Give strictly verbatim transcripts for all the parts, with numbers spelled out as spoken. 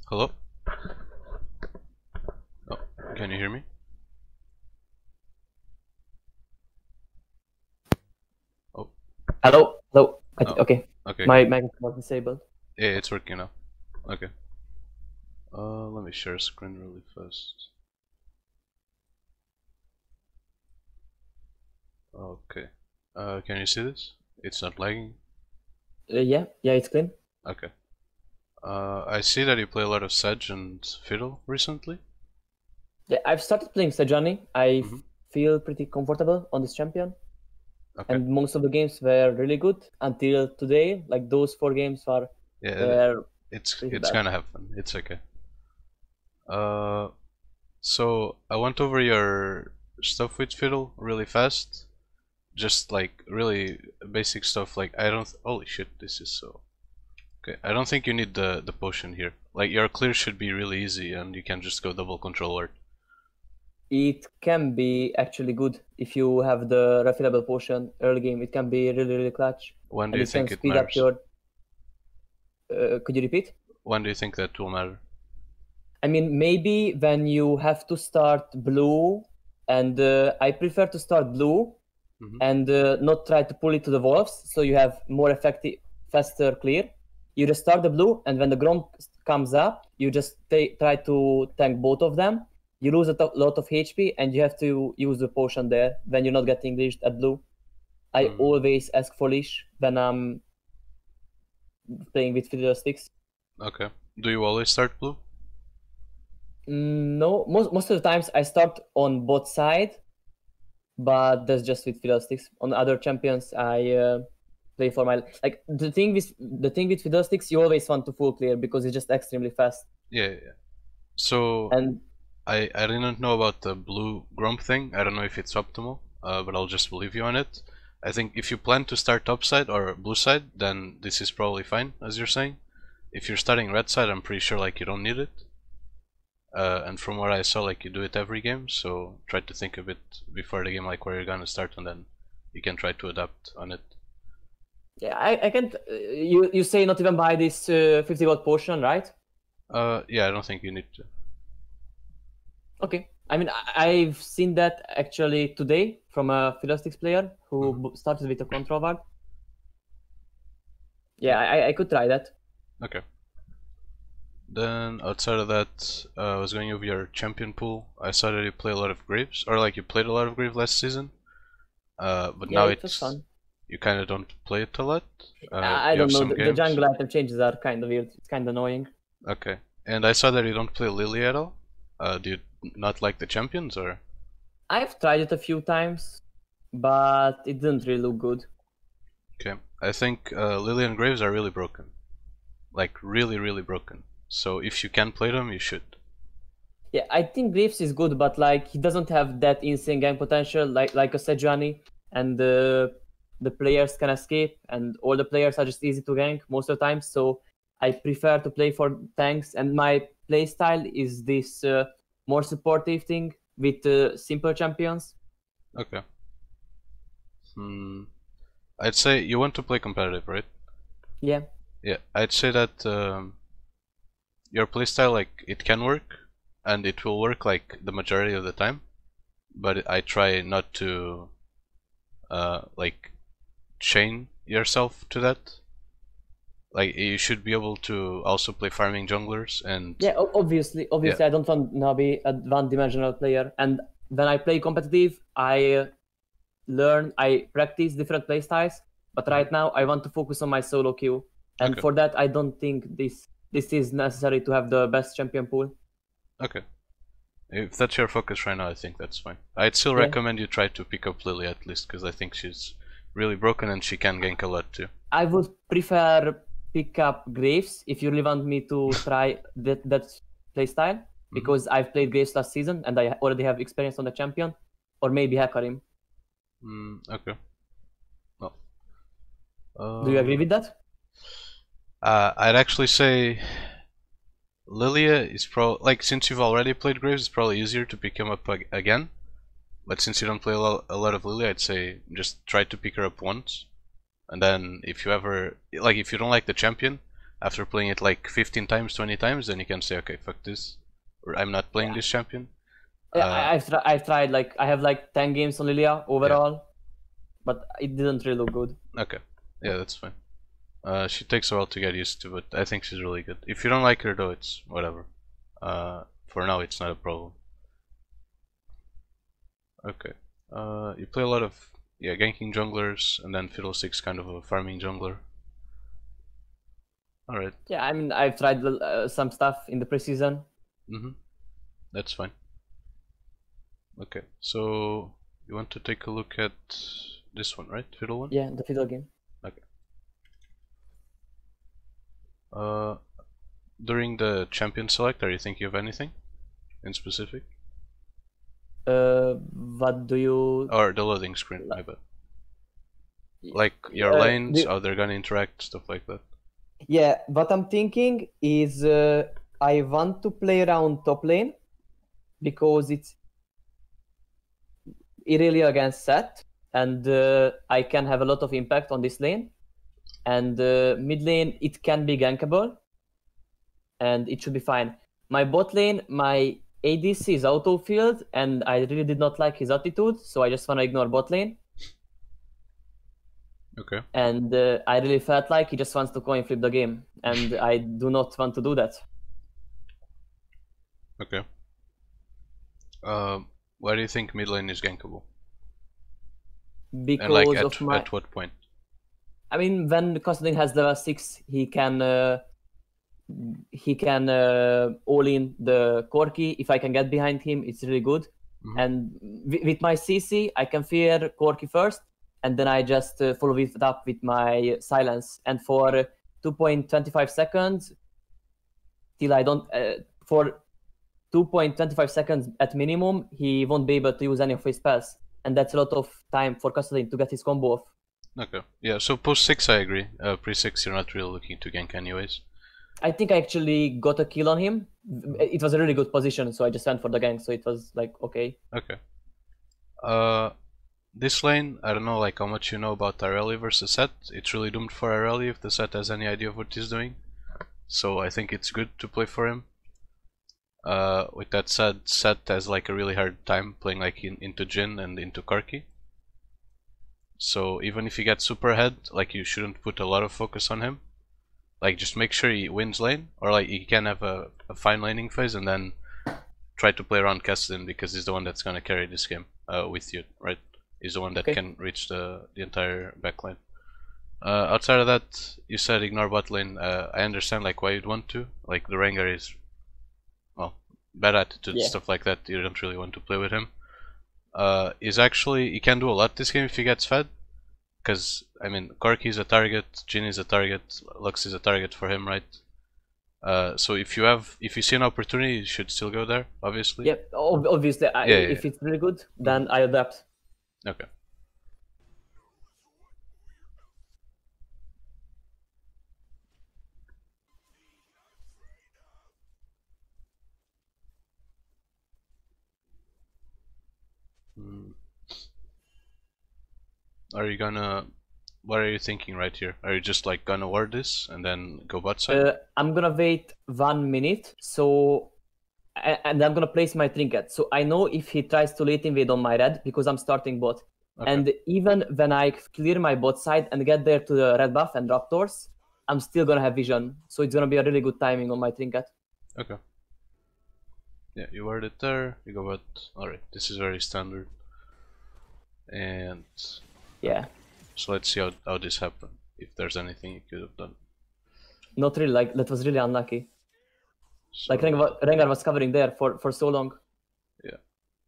Hello? Oh, can you hear me? Oh, Hello, hello. I th- oh, okay, okay. my microphone was disabled. Yeah, it's working now. Okay. Uh, let me share screen really fast. Okay. Uh, can you see this? It's not lagging? Uh, yeah, yeah, it's clean. Okay. Uh, I see that you play a lot of Sedge and Fiddle recently. Yeah, I've started playing Sejani. I Mm-hmm. f- feel pretty comfortable on this champion, Okay. and most of the games were really good until today. Like those four games were Yeah, it, were it's pretty it's bad. gonna happen. It's okay. Uh, so I went over your stuff with Fiddle really fast. Just like really basic stuff. Like I don't. Holy shit! This is so. Okay, I don't think you need the the potion here. Like your clear should be really easy, and you can just go double control art. It can be actually good if you have the refillable potion early game. It can be really really clutch, When do and you it can think it speed up matters? your. Uh, could you repeat? When do you think that will matter? I mean, maybe when you have to start blue, and uh, I prefer to start blue Hmm. and uh, not try to pull it to the wolves, so you have more effective, faster clear. You just start the blue, and when the Grom comes up, you just ta- try to tank both of them. You lose a to- lot of H P, and you have to use the potion there when you're not getting leashed at blue. I Mm, always ask for leash when I'm playing with fiddlesticks. okay. Do you always start blue? Mm, no, most most of the times I start on both side, but that's just with fiddlesticks. On other champions, I uh, play for my like the thing with the thing with fiddlesticks. You always want to full clear because it's just extremely fast. Yeah, yeah. Yeah. So And I I didn't know about the blue grump thing. I don't know if it's optimal, uh, but I'll just believe you on it. I think if you plan to start top side or blue side, then this is probably fine, as you're saying. If you're starting red side, I'm pretty sure like you don't need it. Uh, and from what I saw, like you do it every game, so try to think of it before the game, like where you're gonna start, and then you can try to adapt on it. yeah, I I can't. Uh, you you say not even buy this uh, fifty gold potion, right? Uh, yeah, I don't think you need to. Okay. I mean, I, I've seen that actually today from a fiddlesticks player who Hmm. b- started with a control ward. Yeah. Yeah, I I could try that. Okay. Then outside of that, uh, I was going over your champion pool. I saw that you play a lot of Graves, or like you played a lot of Graves last season. Uh, but Yeah, now it was it's fun. you kind of don't play it a lot. Uh, I, I you have don't know. some The, the games. jungle item changes are kind of weird. It's kind of annoying. Okay. And I saw that you don't play Lily at all. Uh, do you not like the champions, or? I've tried it a few times, but it didn't really look good. Okay. I think uh, Lily and Graves are really broken. Like really, really broken. So if you can play them, you should. Yeah, I think Graves is good, but like he doesn't have that insane game potential like like a Sejuani, and the the players can escape, and all the players are just easy to gank most of the time. So I prefer to play for tanks, and my play style is this uh, more supportive thing with uh, simple champions. Okay. Hmm. I'd say you want to play competitive, right? Yeah, Yeah. I'd say that um, your playstyle, like, it can work, and it will work like the majority of the time. But I try not to, uh, like, chain yourself to that. Like, you should be able to also play farming junglers, and yeah. o- Obviously, yeah. obviously, I don't want to be a one-dimensional player, and when I play competitive, I uh, learn, I practice different playstyles. But Mhm. right now, I want to focus on my solo queue, and Okay. for that, I don't think this this is necessary to have the best champion pool. Okay. If that's your focus right now, I think that's fine. I'd still Yeah, recommend you try to pick up Lily at least, because I think she's really broken and she can gank a lot too. I would prefer pick up Graves if you really want me to try that that playstyle Hmm. because I've played Graves last season and I already have experience on the champion, or maybe Hecarim. Mm, okay. Well, Do you agree uh, with that? uh, I'd actually say Lilia is pro like since you've already played Graves, it's probably easier to pick him up ag again. But since you don't play a lot, a lot of Lilia, I'd say just try to pick her up once, and then if you ever like if you don't like the champion, after playing it like fifteen times, twenty times, then you can say, okay, fuck this, or I'm not playing Yeah. this champion. Yeah, Uh, I, I've, tri I've tried, like, I have like ten games on Lilia overall, yeah. But it didn't really look good. Okay, yeah, that's fine. Uh, she takes a while to get used to, but I think she's really good. If you don't like her though, it's whatever. Uh, for now, it's not a problem. Okay. Uh, you play a lot of yeah ganking junglers, and then Fiddlesticks kind of a farming jungler. All right. Yeah, I mean, I've tried uh, some stuff in the preseason. Mhm. That's fine. Okay, so you want to take a look at this one, right? Fiddle one? Yeah, the Fiddle game. Okay. Uh, during the champion select, are you thinking of anything in specific? Uh, what do you? Or the loading screen, I bet. Like your uh, lanes, do... how they're gonna interact, stuff like that. Yeah, what I'm thinking is uh, I want to play around top lane because it's Irelia against Sett, and uh, I can have a lot of impact on this lane. And uh, mid lane, it can be gankable, and it should be fine. My bot lane, my A D C is auto field, and I really did not like his attitude, so I just want to ignore bot lane. Okay. And uh, I really felt like he just wants to coin flip the game, and I do not want to do that. Okay. Uh, why do you think mid lane is gankable? Because and like at, of my... at what point? I mean, when Kassadin has level six, he can uh, he can uh, all in the Corki. If I can get behind him, it's really good. Mm-hmm. And with my C C, I can fear Corki first, and then I just uh, follow it up with my silence. And for two point two five seconds, till I don't uh, for two point two five seconds at minimum, he won't be able to use any of his spells, and that's a lot of time for Kassadin to get his combo off. Okay, yeah, so post six I agree. Uh, pre six you're not really looking to gank anyways. I think I actually got a kill on him. It was a really good position, so I just went for the gank, so it was like, okay. Okay. Uh, this lane, I don't know like how much you know about Irelia versus Sett. It's really doomed for Irelia if the Sett has any idea of what he's doing. So I think it's good to play for him. Uh, with that said, Sett has like a really hard time playing like in, into Jhin and into Karki. So even if he gets super ahead, like you shouldn't put a lot of focus on him. Like just make sure he wins lane, or like he can have a, a fine laning phase and then try to play around Kassadin because he's the one that's gonna carry this game uh, with you, right? He's the one that okay. can reach the, the entire backline. Uh, outside of that, you said ignore bot lane. Uh, I understand like why you'd want to. Like the Rengar is, well, bad attitude, yeah. stuff like that. You don't really want to play with him. Uh, is actually he can do a lot this game if he gets fed, because I mean Corki is a target, Jhin is a target, Lux is a target for him, right? Uh, so if you have if you see an opportunity, you should still go there, obviously. Yep, obviously. I, yeah, yeah, if yeah. it's really good, then mm-hmm. I adapt. Okay. Hmm. Are you gonna? What are you thinking right here? Are you just like gonna ward this and then go bot side? Uh, I'm gonna wait one minute, so and I'm gonna place my trinket. So I know if he tries to late invade on my red because I'm starting bot. Okay. And even when I clear my bot side and get there to the red buff and Raptors, I'm still gonna have vision. So it's gonna be a really good timing on my trinket. Okay. Yeah, you ward it there. You go bot. All right, this is very standard. And yeah. So let's see how, how this happened, if there's anything you could have done. Not really, like, that was really unlucky. So, like, Rengar, Rengar was covering there for, for so long. Yeah.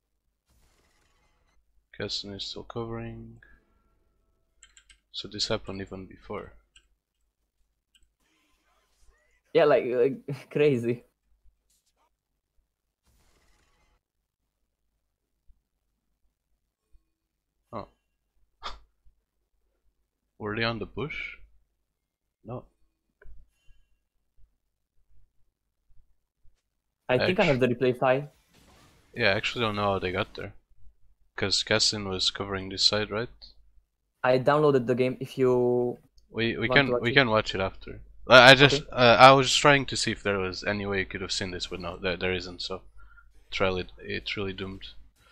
Kassadin is still covering. So this happened even before. Yeah, like, like crazy. Were they on the bush? No. I think actually, I have the replay file. Yeah, I actually don't know how they got there. Because Kassadin was covering this side, right? I downloaded the game if you We we can we it. can watch it after. I I just Okay. uh, I was just trying to see if there was any way you could have seen this, but no, there there isn't. So it's really it's really doomed.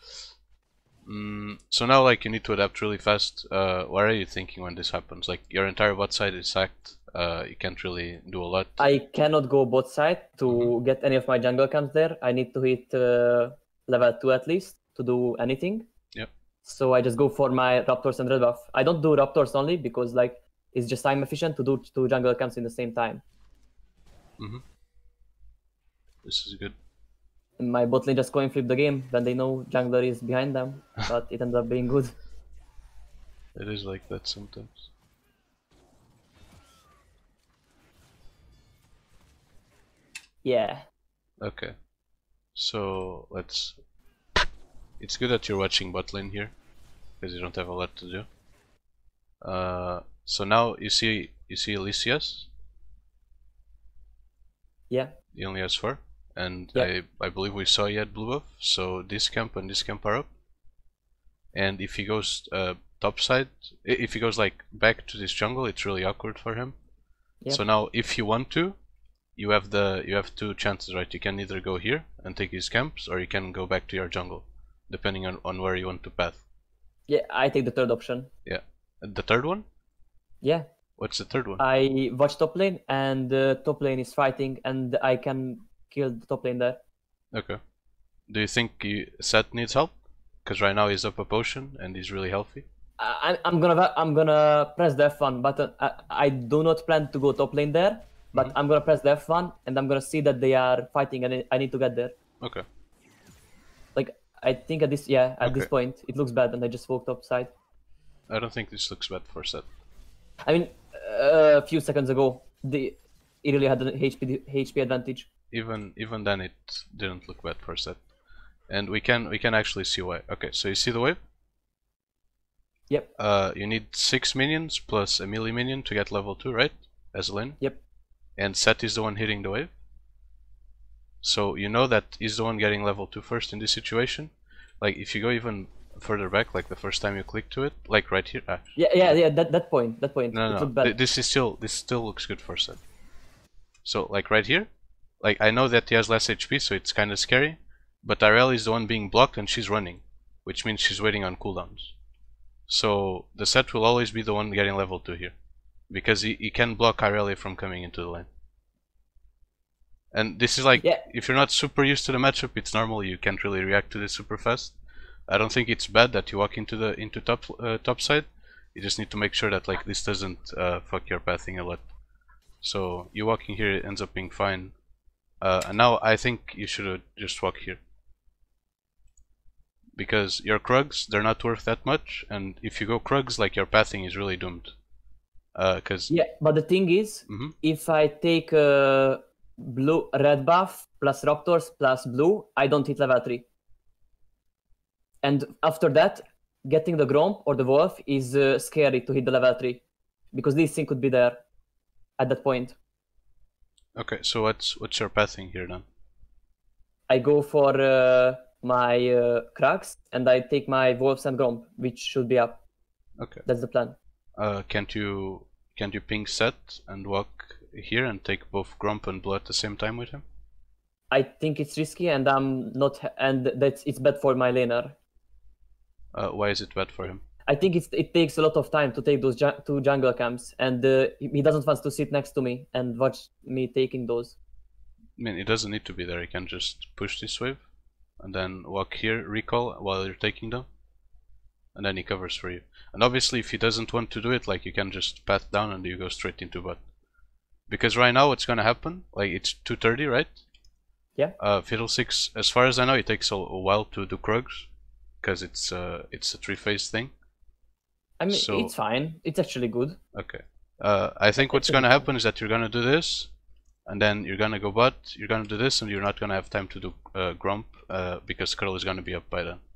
Mm, so now, like, you need to adapt really fast. Uh, what are you thinking when this happens? Like, your entire bot side is sacked. Uh, you can't really do a lot. I cannot go bot side to Mhm. get any of my jungle camps there. I need to hit uh, level two at least to do anything. Yep. So I just go for my Raptors and red buff. I don't do Raptors only because like it's just time efficient to do two jungle camps in the same time. Mhm. This is good. My bot lane just coin flip the game when they know jungler is behind them, but it ends up being good. It is like that sometimes. Yeah. Okay. So let's. It's good that you're watching bot lane here, because you don't have a lot to do. Uh, so now you see you see Elysius. Yeah. He only has four, and Yep. I I believe we saw he had blue buff. So this camp and this camp are up. And if he goes uh, top side, if he goes like back to this jungle, it's really awkward for him. Yep. So now, if you want to, you have the you have two chances, right? You can either go here and take his camps, or you can go back to your jungle, depending on on where you want to path. Yeah, I take the third option. Yeah. And the third one? Yeah. What's the third one? I watch top lane and uh, top lane is fighting and I can kill the top lane there. Okay. Do you think you, Seth needs help? Because right now he's up a potion and he's really healthy. I, I'm gonna I'm gonna press the F one button. I, I do not plan to go top lane there, but Mhm. I'm gonna press the F one and I'm gonna see that they are fighting and I need to get there. Okay. Like I think at this yeah at this Okay. point it looks bad and I just walked upside. I don't think this looks bad for Seth. I mean uh, a few seconds ago the he really had an H P H P advantage. Even even then it didn't look bad for Seth. And we can we can actually see why. Okay, so you see the wave? Yep. Uh, you need six minions plus a melee minion to get level two, right? As Lin. Yep. And Seth is the one hitting the wave. So you know that he's the one getting level two first in this situation. Like if you go even further back, like the first time you click to it, like right here. Ah, Yeah, yeah, yeah. That that point, that point. no, it no, looked no. bad. This is still this still looks good for Seth. So like right here, like I know that he has less H P, so it's kind of scary. But Arel is the one being blocked and she's running, which means she's waiting on cooldowns. So the Seth will always be the one getting level two here, because he, he can block Irelia from coming into the lane. And this is like, Yeah. if you're not super used to the matchup, it's normal. You can't really react to this super fast. I don't think it's bad that you walk into the into top uh, top side. You just need to make sure that like this doesn't uh, fuck your pathing a lot. So you walking here it ends up being fine. Uh, and now I think you should just walk here, because your Krugs, they're not worth that much, and if you go Krugs, like your pathing is really doomed. Uh, cause Yeah, but the thing is, Mhm. if I take uh, blue red buff plus Raptors plus blue, I don't hit level three. And after that, getting the Gromp or the Wolf is uh, scary to hit the level three, because this thing could be there at that point. Okay, so what's what's your pathing here then? I go for uh, my uh, Krax and I take my Wolves and Gromp, which should be up. Okay. That's the plan. Uh, can't you can't you ping Seth and walk here and take both Gromp and Blue at the same time with him? I think it's risky and I'm not, and that's it's bad for my laner. Uh, why is it bad for him? I think it's, it takes a lot of time to take those ju two jungle camps, and uh, he doesn't want to sit next to me and watch me taking those. I mean, it doesn't need to be there. You can just push this wave, and then walk here, recall while you're taking them, and then he covers for you. And obviously, if he doesn't want to do it, like you can just path down and you go straight into bot. Because right now, what's gonna happen? Like it's two thirty, right? Yeah. Uh, Fiddlesticks, as far as I know, it takes a, a while to do Krugs, because it's uh, it's a three-phase thing. I mean, So- it's fine. It's actually good. Okay. Uh, I think what's gonna happen is that you're gonna do this, and then you're gonna go bot, you're gonna do this, and you're not gonna have time to do uh, Gromp, uh, because Skrull is gonna be up by then.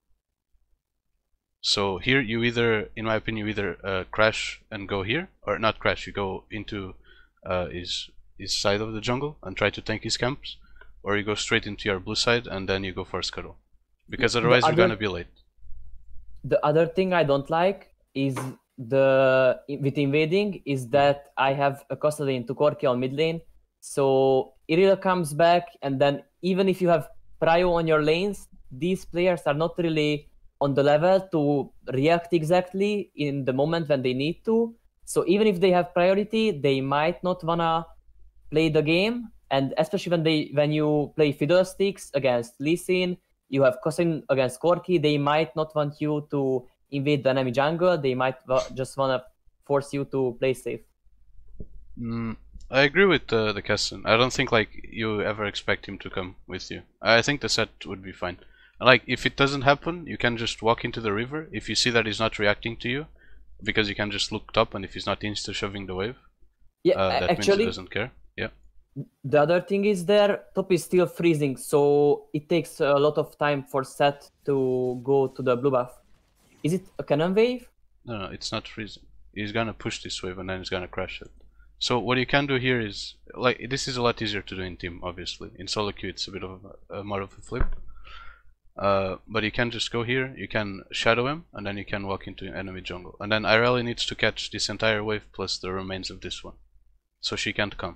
So here you either, in my opinion, you either uh, crash and go here, or not crash, you go into uh, his, his side of the jungle and try to tank his camps, or you go straight into your blue side and then you go for Skrull. Because The otherwise you're other- gonna be late. The other thing I don't like is the with invading is that I have a Kassadin to Corki on mid lane, so Irelia comes back, and then even if you have prio on your lanes, these players are not really on the level to react exactly in the moment when they need to. So even if they have priority, they might not wanna play the game, and especially when they when you play Fiddlesticks against Lee Sin, you have Kassadin against Corki, they might not want you to invade the enemy jungle, they might wa- just wanna force you to play safe. Mm, I agree with uh, the Keston. I don't think like you ever expect him to come with you. I think the set would be fine. Like if it doesn't happen, you can just walk into the river. If you see that he's not reacting to you, because you can just look top, and if he's not insta shoving the wave, Yeah, uh, that actually, means he doesn't care. Yeah. The other thing is there, top is still freezing, so it takes a lot of time for set to go to the blue buff. Is it a cannon wave? No, no, it's not freezing. He's gonna push this wave and then he's gonna crash it. So what you can do here is, like, this is a lot easier to do in team, obviously. In solo queue it's a bit of a, a more of a flip. Uh, but you can just go here, you can shadow him, and then you can walk into enemy jungle. And then Irelia needs to catch this entire wave plus the remains of this one. So she can't come.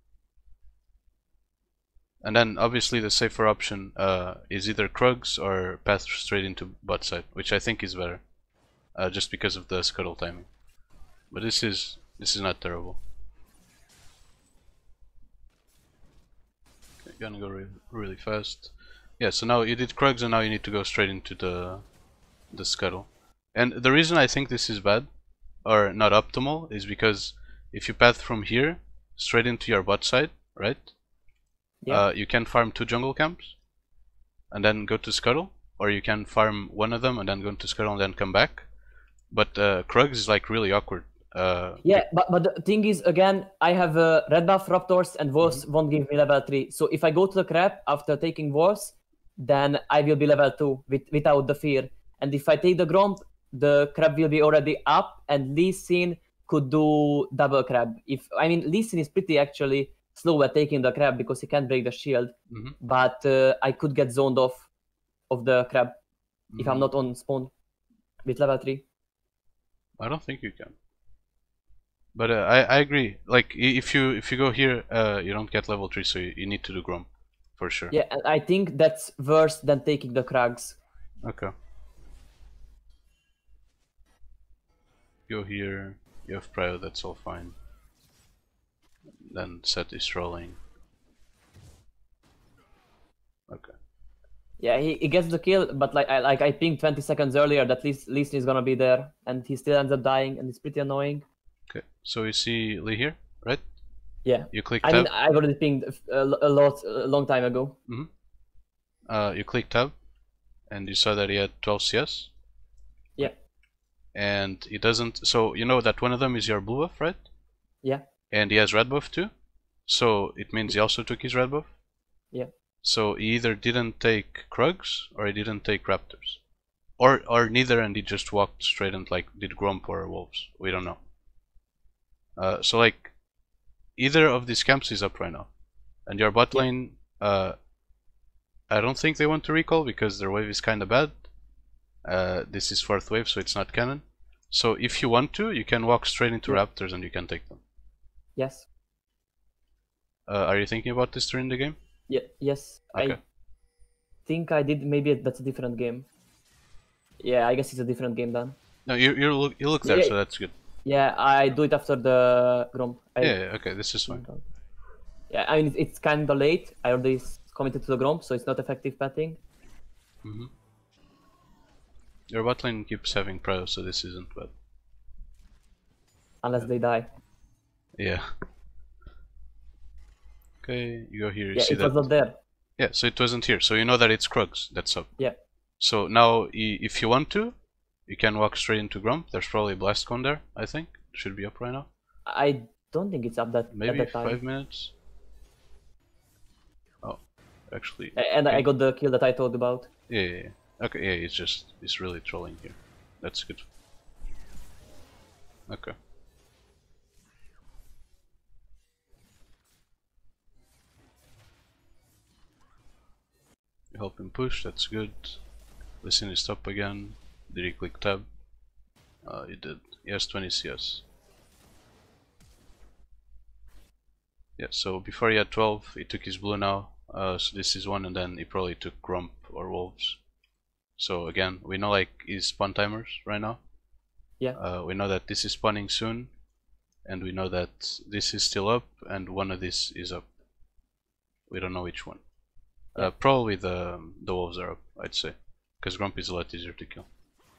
And then obviously the safer option uh, is either Krugs or path straight into bot side, which I think is better. Uh, just because of the scuttle timing. But this is this is not terrible. Okay, gonna go re really fast. Yeah, so now you did Krugs and now you need to go straight into the the scuttle. And the reason I think this is bad, or not optimal, is because if you path from here straight into your bot side, right? Yeah. Uh, you can farm two jungle camps and then go to scuttle, or you can farm one of them and then go into scuttle and then come back. But uh, Krugs is like really awkward. Uh, yeah, but, but the thing is, again, I have uh, red buff Raptors and Wolves mm-hmm. won't give me level three. So if I go to the crab after taking Wolves, then I will be level two with, without the fear. And if I take the Gromp, the crab will be already up, and Lee Sin could do double crab. If I mean, Lee Sin is pretty actually slow at taking the crab because he can't break the shield. mm-hmm. But uh, I could get zoned off of the crab mm-hmm. if I'm not on spawn with level three. I don't think you can. But uh, I I agree. Like if you if you go here, uh, you don't get level three, so you, you need to do Gromp for sure. Yeah, and I think that's worse than taking the Krugs. Okay. Go here. You have prio. That's all fine. Then set is trolling. Okay. Yeah, he, he gets the kill, but like I like I pinged twenty seconds earlier that Lee Sin is gonna be there, and he still ends up dying, and it's pretty annoying. Okay, so you see Lee here, right? Yeah. You click I tab. mean, I already pinged a, a lot, a long time ago. Mm-hmm. Uh, you click tab, and you saw that he had twelve C S. Yeah. And he doesn't. So you know that one of them is your blue buff, right? Yeah. And he has red buff too. So it means he also took his red buff. Yeah. So he either didn't take Krugs or he didn't take Raptors, or or neither, and he just walked straight and like did Gromp or Wolves. We don't know. Uh, so like, either of these camps is up right now, and your bot lane, uh, I don't think they want to recall because their wave is kind of bad. Uh, this is fourth wave, so it's not canon. So if you want to, you can walk straight into yeah. Raptors and you can take them. Yes. Uh, are you thinking about this during the game? Yeah. Yes. Okay. I think I did. Maybe that's a different game. Yeah, I guess it's a different game then. No, you you look you look there, yeah. So that's good. Yeah, I do it after the Gromp. I... Yeah, yeah, okay, this is fine. Yeah, I mean, it's kind of late. I already committed to the Gromp, so it's not effective patting. Mm-hmm. Your bot lane keeps having prio, so this isn't bad. Unless yeah. they die. Yeah. Okay, you go here, you yeah, see it that. was not there. Yeah, so it wasn't here, so you know that it's Krugs that's up. Yeah. So now, if you want to, you can walk straight into Gromp. There's probably a Blast Cone there, I think. It should be up right now. I don't think it's up that Maybe at that time. five minutes. Oh, actually. And okay. I got the kill that I told about. Yeah, yeah, yeah. Okay, yeah, it's just, it's really trolling here. That's good. Okay. You help him push, that's good. Listen is top again. Did he click tab? Uh, he did. He has twenty C S. Yeah, so before he had twelve, he took his blue now. Uh, so this is one, and then he probably took Grump or Wolves. So again, we know like his spawn timers right now. Yeah. Uh, we know that this is spawning soon, and we know that this is still up, and one of this is up. We don't know which one. Yeah. Uh, probably the the Wolves are up, I'd say, because Grump is a lot easier to kill.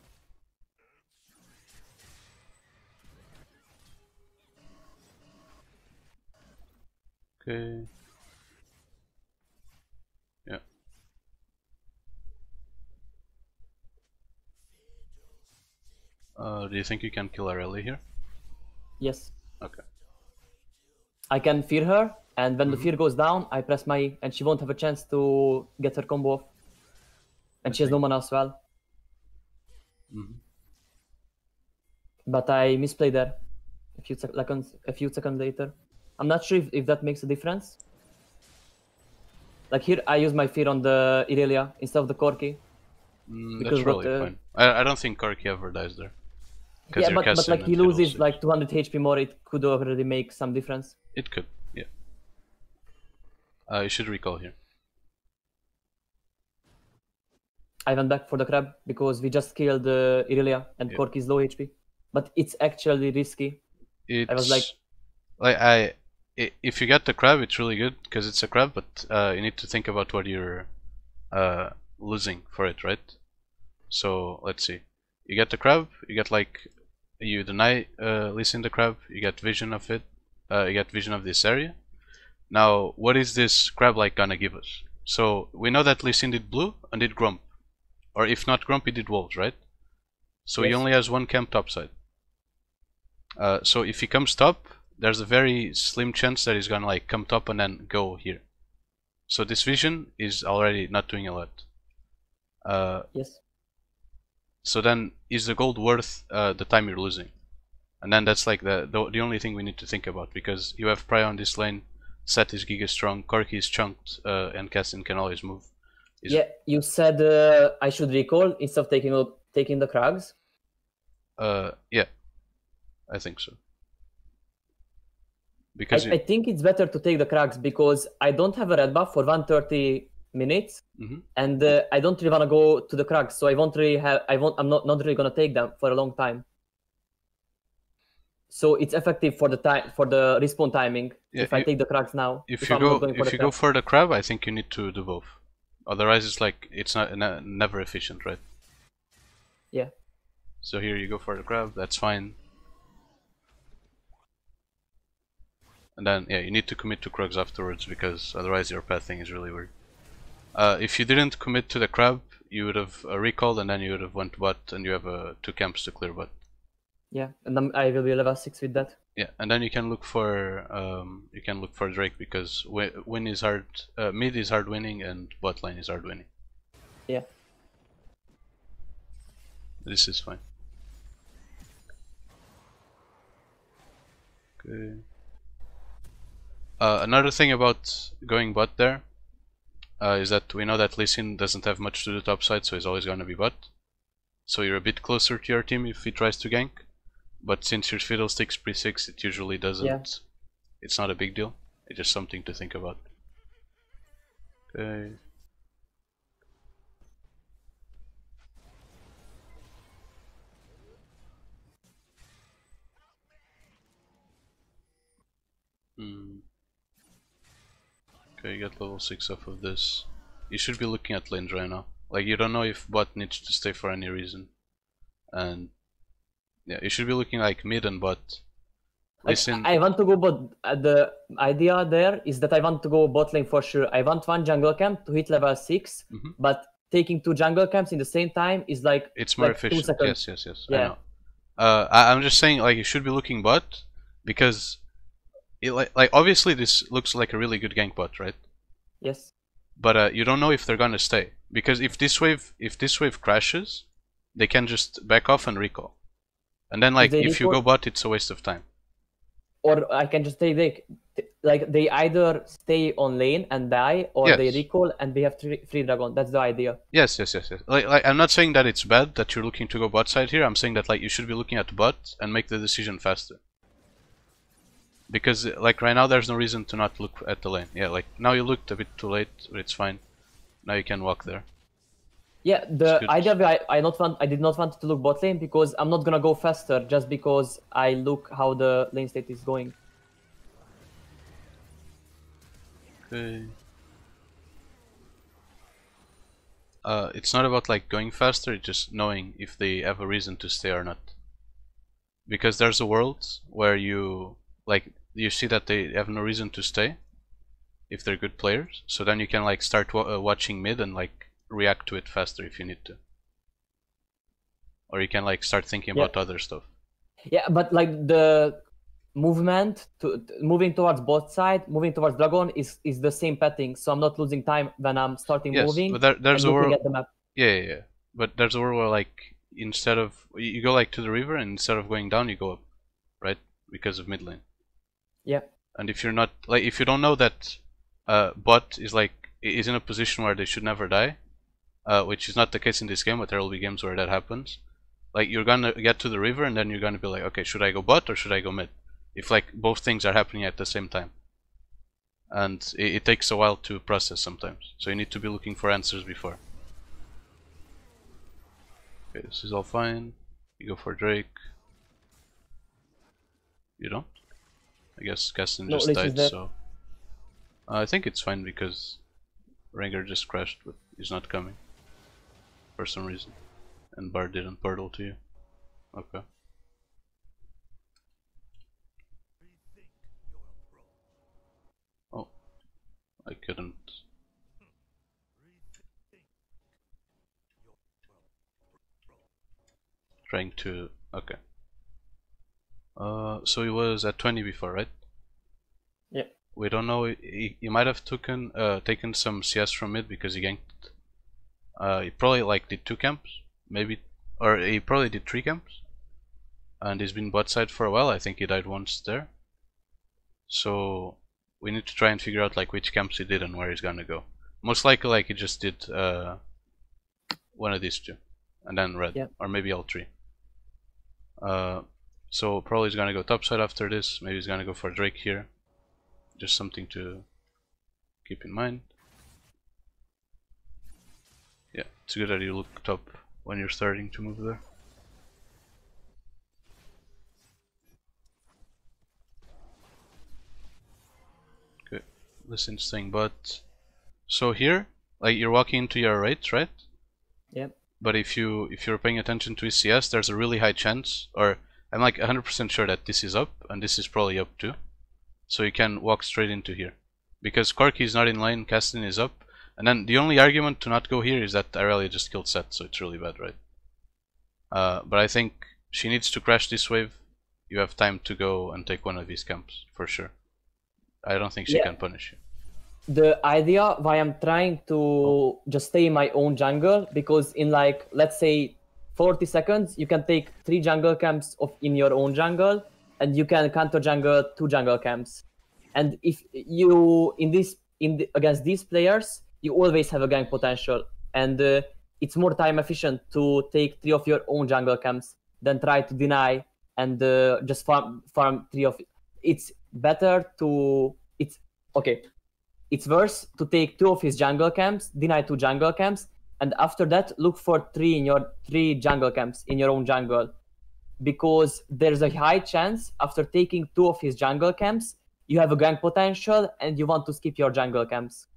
Okay. Yeah. Uh, do you think you can kill Areli here? Yes. Okay. I can fear her, and when Mhm. the fear goes down, I press my, and she won't have a chance to get her combo off. And I she has no see. mana as well. Mhm. But I misplayed there a few seconds, a few seconds later. I'm not sure if, if that makes a difference. Like here, I use my fear on the Irelia instead of the Corki. Mm, Because that's probably what, uh, fine. I, I don't think Corki ever dies there. 'Cause Yeah, you're but, but casting like and he Fiddle loses switch. like two hundred H P more, it could already make some difference. It could, yeah. Uh, you should recall here. I went back for the crab because we just killed uh, Irelia and Yeah. Corki is low H P. But it's actually risky. It's I was like, like I, I if you get the crab, it's really good because it's a crab, but uh, you need to think about what you're uh, losing for it, right? So let's see. You get the crab, you get like you deny uh, Lee Sin the crab, you get vision of it, uh, you get vision of this area. Now, what is this crab like gonna give us? So we know that Lee Sin did blue and did Grump, or if not Grump, he did Wolves, right? So he Yes. only has one camp topside. Uh, so if he comes top, there's a very slim chance that he's gonna like come top and then go here. So this vision is already not doing a lot. Uh, yes. so then is the gold worth uh, the time you're losing? And then that's like the, the the only thing we need to think about, because you have Pry on this lane, Set is giga strong, Corki is chunked, uh, and Cassin can always move. Is- Yeah, you said uh, I should recall instead of taking taking the Krags. Uh, yeah, I think so. I, Because I you, think it's better to take the Krags because I don't have a red buff for one hundred thirty minutes, Mhm. and uh, I don't really want to go to the Krags, so I won't really have. I won't. I'm not not really gonna take them for a long time. So it's effective for the time for the respawn timing. Yeah, if I you- take the Krags now, if, if you I'm not go going for if the you go crab. for the crab, I think you need to do both. Otherwise, it's like it's not ne never efficient, right? Yeah. So here you go for the crab. That's fine. And then yeah, you need to commit to Krugs afterwards because otherwise your pathing is really weird. Uh, if you didn't commit to the crab, you would have uh, recalled and then you would have went bot, and you have uh, two camps to clear bot. Yeah, and I'm, I will be level six with that. Yeah, and then you can look for um, you can look for Drake because wi win is hard, uh, mid is hard winning, and bot lane is hard winning. Yeah. This is fine. Okay. Uh, another thing about going bot there uh, is that we know that Lee Sin doesn't have much to do topside, so he's always going to be bot. So you're a bit closer to your team if he tries to gank. But since your Fiddlesticks pre six, it usually doesn't. Yeah. It's not a big deal. It's just something to think about. Okay. Hmm. Okay, you get level six off of this. You should be looking at lanes right now. Like, you don't know if bot needs to stay for any reason. And yeah, you should be looking like mid and bot. Like, Listen, I want to go, but uh, the idea there is that I want to go bot lane for sure. I want one jungle camp to hit level six, Mhm. but taking two jungle camps in the same time is like it's more like two efficient. seconds. Yes, yes, yes. Yeah. I know. Uh, I, I'm just saying, like, you should be looking bot because, it, like, like, obviously this looks like a really good gank bot, right? Yes. But uh, you don't know if they're gonna stay, because if this wave, if this wave crashes, they can just back off and recall, and then like they if you recall- go bot, it's a waste of time. Or I can just take Drake. like they either stay on lane and die, or Yes. they recall and we have three, free dragon. That's the idea. Yes, yes, yes, yes. Like, like, I'm not saying that it's bad that you're looking to go bot side here. I'm saying that like you should be looking at bot and make the decision faster. Because like right now there's no reason to not look at the lane. Yeah, like now you looked a bit too late, but it's fine. Now you can walk there. Yeah, the idea I, I not want I did not want to look bot lane because I'm not gonna go faster just because I look how the lane state is going. Okay. Uh, it's not about like going faster, it's just knowing if they have a reason to stay or not. Because there's a world where you like you see that they have no reason to stay if they're good players, so then you can like start wa uh, watching mid and like react to it faster if you need to, or you can like start thinking Yeah. about other stuff. Yeah, but like the movement to moving towards bot side, moving towards dragon is is the same pathing, so I'm not losing time when I'm starting Yes, moving but there, there's and a looking world. at the map. Yeah, yeah, yeah. But there's a world where like instead of you you go like to the river and instead of going down you go up, right? Because of mid lane. Yeah. And if you're not like if you don't know that uh, bot is like is in a position where they should never die, uh, which is not the case in this game, but there will be games where that happens. Like you're gonna get to the river and then you're gonna be like, okay, should I go bot or should I go mid? If like both things are happening at the same time, and it, it takes a while to process sometimes, so you need to be looking for answers before. Okay, this is all fine. You go for Drake. You don't? I guess Gaston No, just Lich is died, dead. so uh, I think it's fine because Rengar just crashed, but he's not coming for some reason, and Bard didn't portal to you. Okay. Oh, I couldn't. Trying to. Okay. Uh, so he was at twenty before, right? Yeah. We don't know. He, he might have taken uh, taken some C S from mid because he ganked. Uh, he probably like did two camps, maybe, or he probably did three camps, and he's been bot side for a while. I think he died once there. So we need to try and figure out like which camps he did and where he's gonna go. Most likely, like he just did uh, one of these two, and then red, Yeah. or maybe all three. Uh, so probably he's gonna go top side after this. Maybe he's gonna go for Drake here. Just something to keep in mind. Yeah, it's good that you look top when you're starting to move there. Okay, listen, staying bot. So here, like you're walking into your right, right? Yeah. But if you if you're paying attention to his C S, there's a really high chance, or I'm like one hundred percent sure that this is up and this is probably up too. So you can walk straight into here. Because Corki is not in lane, Castin is up. And then the only argument to not go here is that Irelia just killed Sett, so it's really bad, right? Uh, but I think she needs to crash this wave. You have time to go and take one of these camps, for sure. I don't think she Yeah. can punish you. The idea why I'm trying to just stay in my own jungle, because in like, let's say forty seconds, you can take three jungle camps of in your own jungle, and you can counter jungle two jungle camps. And if you in this in the, against these players, you always have a gank potential, and uh, it's more time efficient to take three of your own jungle camps than try to deny and uh, just farm farm three of. It's better to it's okay. It's worse to take two of his jungle camps, deny two jungle camps, and after that look for three in your three jungle camps in your own jungle, because there's a high chance after taking two of his jungle camps you have a gank potential and you want to skip your jungle camps.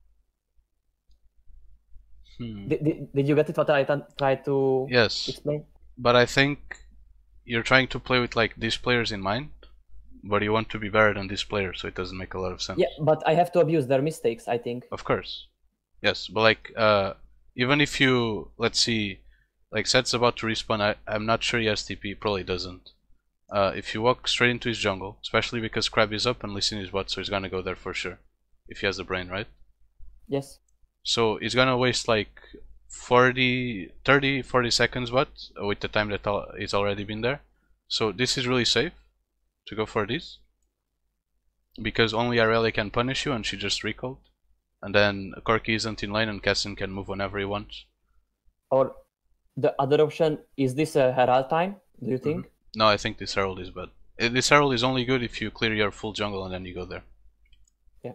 Hmm. Did, did, did you get it? What I t- tried to Yes, explain? but I think you're trying to play with like these players in mind, but you want to be better than this player, so it doesn't make a lot of sense. Yeah, but I have to abuse their mistakes, I think. Of course. Yes, but like uh, even if you, let's see, like Sett's about to respawn, I, I'm not sure he has T P, probably doesn't. Uh, if you walk straight into his jungle, especially because Crab is up and Lee Sin is bot, so he's gonna go there for sure. If he has the brain, right? Yes. So he's gonna waste like forty, thirty, forty seconds bot with the time that al it's already been there. So this is really safe to go for this. because only Irelia can punish you and she just recalled. And then Corki isn't in lane and Cassin can move whenever he wants. Or the other option, is this a Herald time, do you think? Mm-hmm. No, I think this Herald is bad. This Herald is only good if you clear your full jungle and then you go there. Yeah.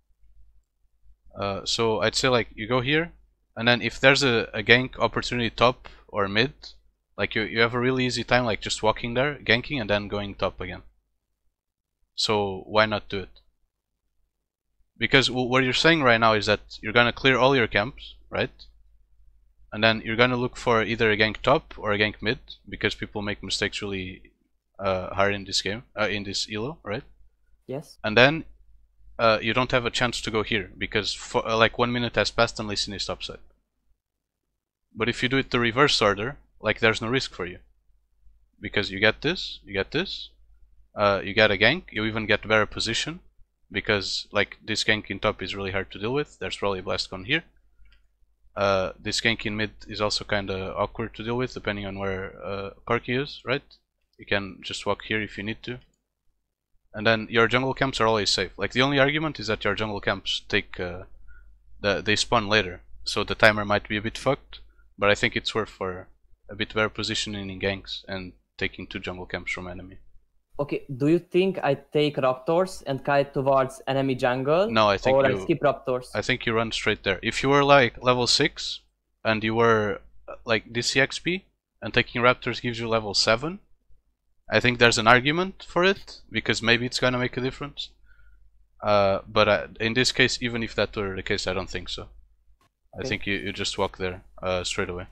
Uh, so I'd say like you go here, and then if there's a, a gank opportunity top or mid, like you, you have a really easy time like just walking there, ganking, and then going top again. So why not do it? Because what you're saying right now is that you're gonna clear all your camps, right? And then you're gonna look for either a gank top or a gank mid, because people make mistakes really uh, hard in this game, uh, in this elo, right? Yes. And then uh, you don't have a chance to go here, because for, uh, like one minute has passed and Lee Sin is topside. But if you do it the reverse order, like there's no risk for you. Because you get this, you get this, uh, you get a gank, you even get better position, because like this gank in top is really hard to deal with. There's probably a blast cone here. Uh, this gank in mid is also kind of awkward to deal with, depending on where uh, Corki is, right? You can just walk here if you need to. And then your jungle camps are always safe. Like the only argument is that your jungle camps take, uh, the, they spawn later, so the timer might be a bit fucked. But I think it's worth for a bit better positioning in ganks and taking two jungle camps from enemy. Okay, do you think I take Raptors and kite towards enemy jungle? No, I think or you, I skip Raptors? I think you run straight there. If you were like level six and you were uh, like D C X P and taking Raptors gives you level seven, I think there's an argument for it, because maybe it's gonna make a difference. Uh, but uh, in this case, even if that were the case, I don't think so. I Okay. think you, you just walk there uh, straight away.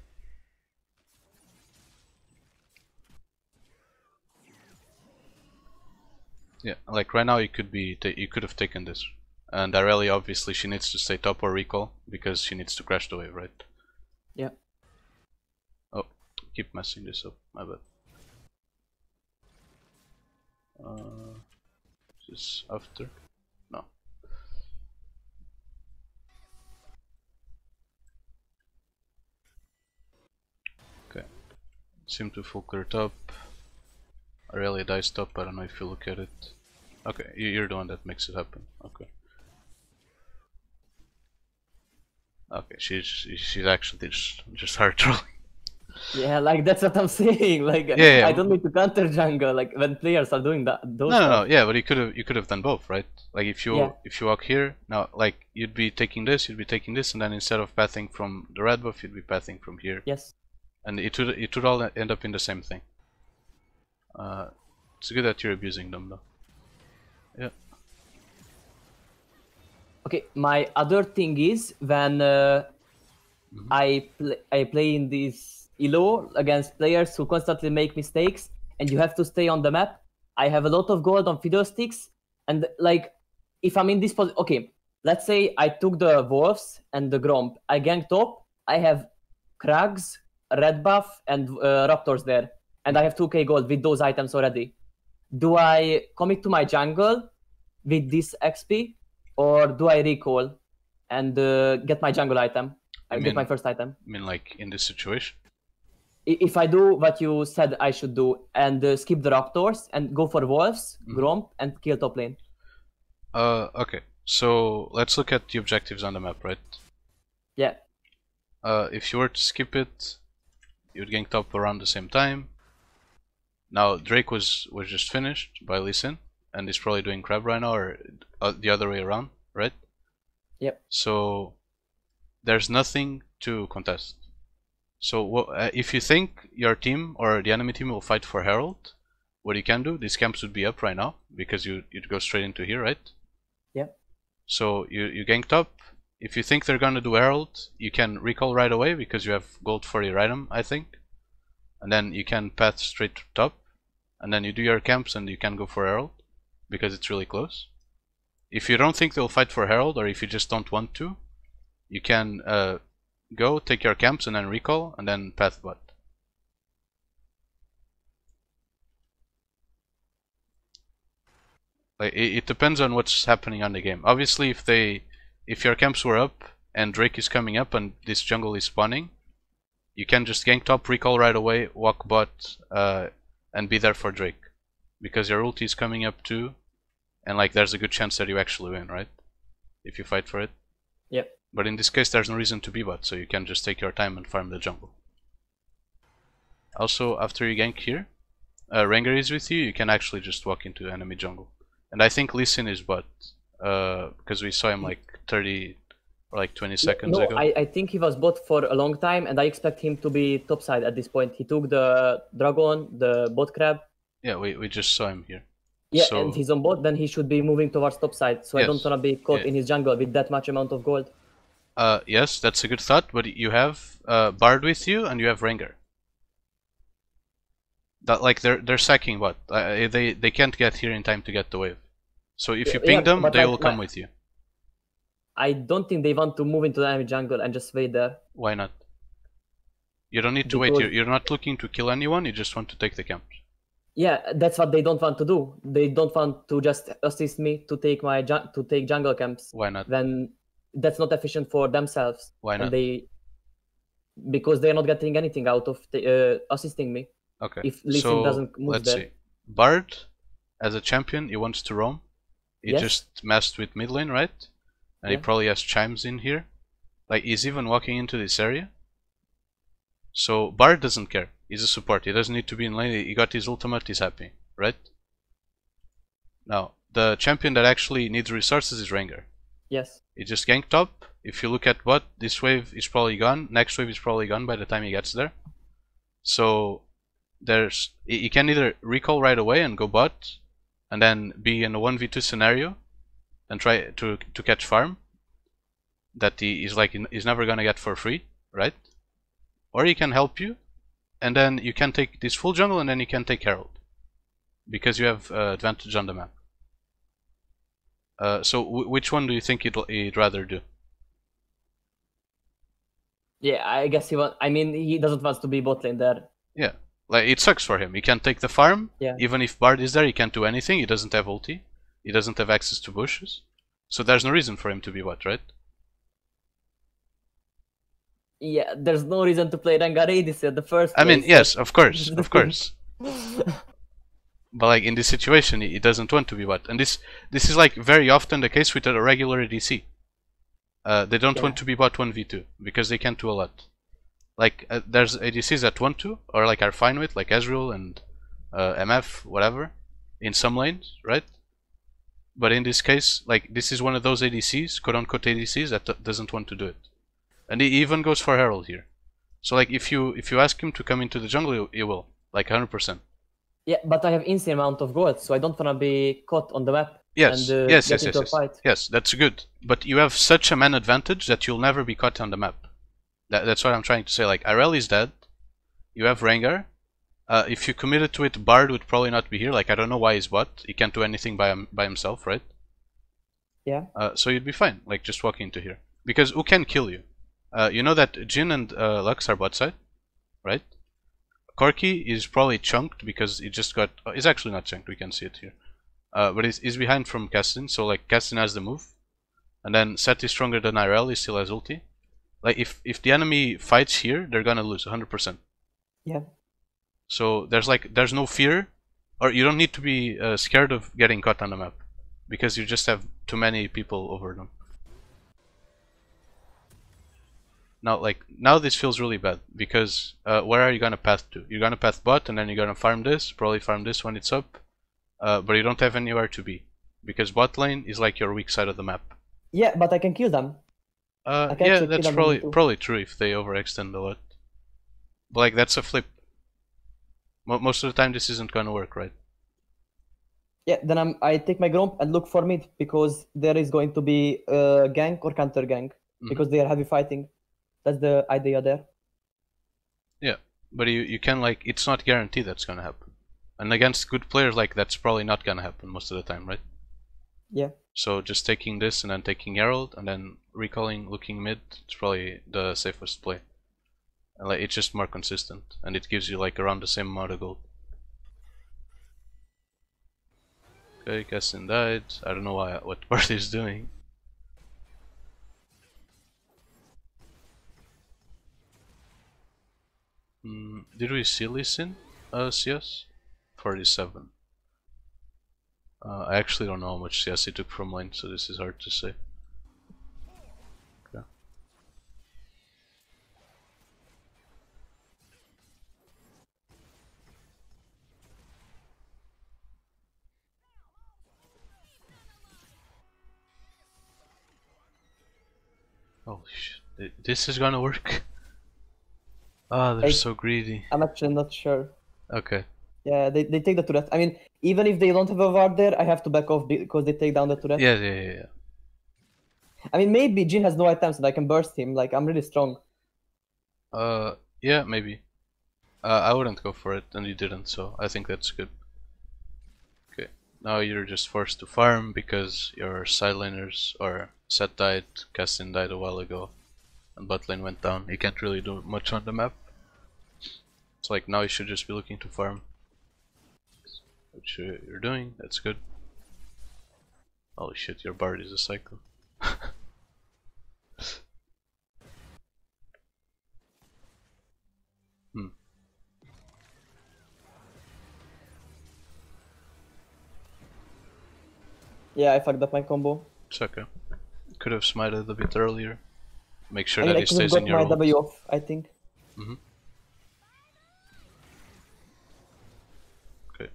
Yeah, like right now you could be ta you could have taken this, and Irelia obviously she needs to stay top or recall because she needs to crash the wave, right? Yeah. Oh, keep messing this up. My bad. Uh, is this after? No. Okay. Seem to full clear top. Irelia dies top. I don't know if you look at it. Okay, you're the one that makes it happen. Okay. Okay, she's she's actually just just hard trolling. Yeah, like that's what I'm saying. Like Yeah, yeah. I don't need to counter jungle. Like when players are doing that, those No, no, stuff. no. Yeah, but you could have you could have done both, right? Like if you Yeah. if you walk here now, like you'd be taking this, you'd be taking this, and then instead of pathing from the red buff, you'd be pathing from here, Yes. and it would it would all end up in the same thing. Uh, it's good that you're abusing them, though. Yeah. Okay. My other thing is when uh, Mhm. I play I play in this elo against players who constantly make mistakes, and you have to stay on the map. I have a lot of gold on fiddlesticks, and like if I'm in this position, okay, let's say I took the wolves and the gromp, I gank top, I have Krags, red buff, and uh, raptors there, and I have two K gold with those items already. Do I commit to my jungle with this X P, or do I recall and uh, get my jungle item? I I get my mean- first item. I mean, like in this situation. I- If I do what you said I should do and uh, skip the raptors and go for wolves, Mhm. gromp, and kill top lane. Uh, okay. So let's look at the objectives on the map, right? Yeah. Uh, if you were to skip it, you'd gank top around the same time. Now Drake was was just finished by Lee Sin, and is probably doing crab right now, or uh, the other way around, right? Yep. So there's nothing to contest. So wha- uh, if you think your team or the enemy team will fight for Herald, what you can do, these camps would be up right now because you you'd go straight into here, right? Yep. So you you gank top. If you think they're gonna do Herald, you can recall right away because you have gold for your item, I think. And then you can path straight to top, and then you do your camps and you can go for Herald because it's really close. If you don't think they'll fight for Herald, or if you just don't want to, you can uh, go take your camps and then recall and then path bot. Like it, it depends on what's happening on the game. Obviously, if they if your camps were up and Drake is coming up and this jungle is spawning, you can just gank top, recall right away, walk bot, uh, and be there for Drake, because your ulti is coming up too, and like there's a good chance that you actually win, right? If you fight for it. Yep. But in this case, there's no reason to be bot, so you can just take your time and farm the jungle. Also, after you gank here, uh, Rengar is with you, you can actually just walk into enemy jungle. And I think Lee Sin is bot, uh, because we saw him like thirty or like twenty seconds no, ago. I, I think he was bot for a long time, and I expect him to be topside at this point. He took the dragon, the bot crab. Yeah, we, we just saw him here. Yeah, so, and he's on bot, then he should be moving towards topside, so yes. I don't want to be caught yeah. in his jungle with that much amount of gold. Uh, yes, that's a good thought, but you have uh, Bard with you and you have Rengar. That like they're they're sacking bot. Uh, they they can't get here in time to get the wave. So if you ping yeah, them, they like, will come like, with you. I don't think they want to move into the enemy jungle and just wait there. Why not? You don't need to because... wait. You're, you're not looking to kill anyone. You just want to take the camp. Yeah, that's what they don't want to do. They don't want to just assist me to take my to take jungle camps. Why not? Then that's not efficient for themselves. Why not? And they because they're not getting anything out of the, uh, assisting me. Okay. If Lee Sin so doesn't move let's there. see. Bard, as a champion, he wants to roam. He yes. just messed with mid lane, right? And yeah. he probably has chimes in here. Like he's even walking into this area. So Bard doesn't care. He's a support. He doesn't need to be in lane. He got his ultimate. He's happy, right? Now the champion that actually needs resources is Rengar. Yes. He just ganked top. If you look at bot, this wave is probably gone. Next wave is probably gone by the time he gets there. So there's he can either recall right away and go bot, and then be in a one v two scenario, and try to to catch farm. That he is like he's never gonna get for free, right? Or he can help you, and then you can take this full jungle, and then you can take Herald, because you have uh, advantage on the map. Uh, so w which one do you think he'd, he'd rather do? Yeah, I guess he want. I mean, he doesn't want to be bot lane there. Yeah, like it sucks for him. He can't take the farm. Yeah. Even if Bard is there, he can't do anything. He doesn't have ulti. He doesn't have access to bushes. So there's no reason for him to be bot, right? Yeah, there's no reason to play Rengar A D C at the first I place. mean, yes, of course, of course. But like in this situation, he doesn't want to be bot, and this this is like very often the case with a regular A D C. Uh, they don't yeah. want to be bot one v two because they can't do a lot. Like uh, there's A D Cs that want to, or like are fine with, like Ezreal and uh, M F, whatever, in some lanes, right? But in this case, like this is one of those A D Cs, quote unquote A D Cs, that doesn't want to do it. And he even goes for Herald here. So like if you if you ask him to come into the jungle, he will, like one hundred percent. Yeah, but I have insane amount of gold, so I don't wanna be caught on the map. Yes, and, uh, yes, get yes, into yes, a yes. fight. Yes, that's good. But you have such a man advantage that you'll never be caught on the map. That, that's what I'm trying to say. Like Irel is dead. You have Rengar. Uh, if you committed to it, Bard would probably not be here. Like I don't know why he's bot. He can't do anything by him, by himself, right? Yeah. Uh, so you'd be fine. Like just walking into here because who can kill you? Uh, you know that Jhin and uh, Lux are bot side, right? Corki is probably chunked because he just got. Uh, he's actually not chunked. We can see it here. Uh, but he's, he's behind from Kassadin, so like Kassadin has the move, and then Sett is stronger than Irel. He still has ulti. Like if if the enemy fights here, they're gonna lose one hundred percent. Yeah. So there's like there's no fear, or you don't need to be uh, scared of getting caught on the map, because you just have too many people over them. Now, like now, this feels really bad because uh, where are you gonna path to? You're gonna path bot, and then you're gonna farm this, probably farm this when it's up, uh, but you don't have anywhere to be because bot lane is like your weak side of the map. Yeah, but I can kill them. Uh, yeah, that's probably probably true if they overextend a lot. But like that's a flip. Mo most of the time, this isn't gonna work, right? Yeah, then I'm, I take my Gromp and look for mid because there is going to be a gank or counter gank mm-hmm. because they are heavy fighting. That's the idea there. Yeah, but you you can like it's not guaranteed that's gonna happen, and against good players like that's probably not gonna happen most of the time, right? Yeah. So just taking this and then taking Herald and then recalling, looking mid, it's probably the safest play. And like it's just more consistent and it gives you like around the same amount of gold. Okay, Kassadin died. I don't know why what Bard is doing. Mm, did we see Lee Sin? Uh, C S? forty-seven. Uh, I actually don't know how much C S he took from lane, so this is hard to say. Okay. Holy shit. This is gonna work? Ah, they're I, so greedy. I'm actually not sure. Okay. Yeah, they, they take the turret. I mean, even if they don't have a ward there, I have to back off because they take down the turret. Yeah, yeah, yeah, yeah. I mean, maybe Jhin has no items and I can burst him. Like, I'm really strong. Uh, yeah, maybe. Uh, I wouldn't go for it, and you didn't, so I think that's good. Okay, now you're just forced to farm because your side laners or Set died, Cassin died a while ago, and bot lane went down. You can't really do much on the map. It's like now you should just be looking to farm, which uh, you're doing. That's good. Holy shit, your Bard is a cycle. Hmm. Yeah, I fucked up my combo. It's okay. Could have smited a bit earlier. Make sure I mean, that I he could have stays got in your my ult. W off, I think. Mm-hmm. Okay.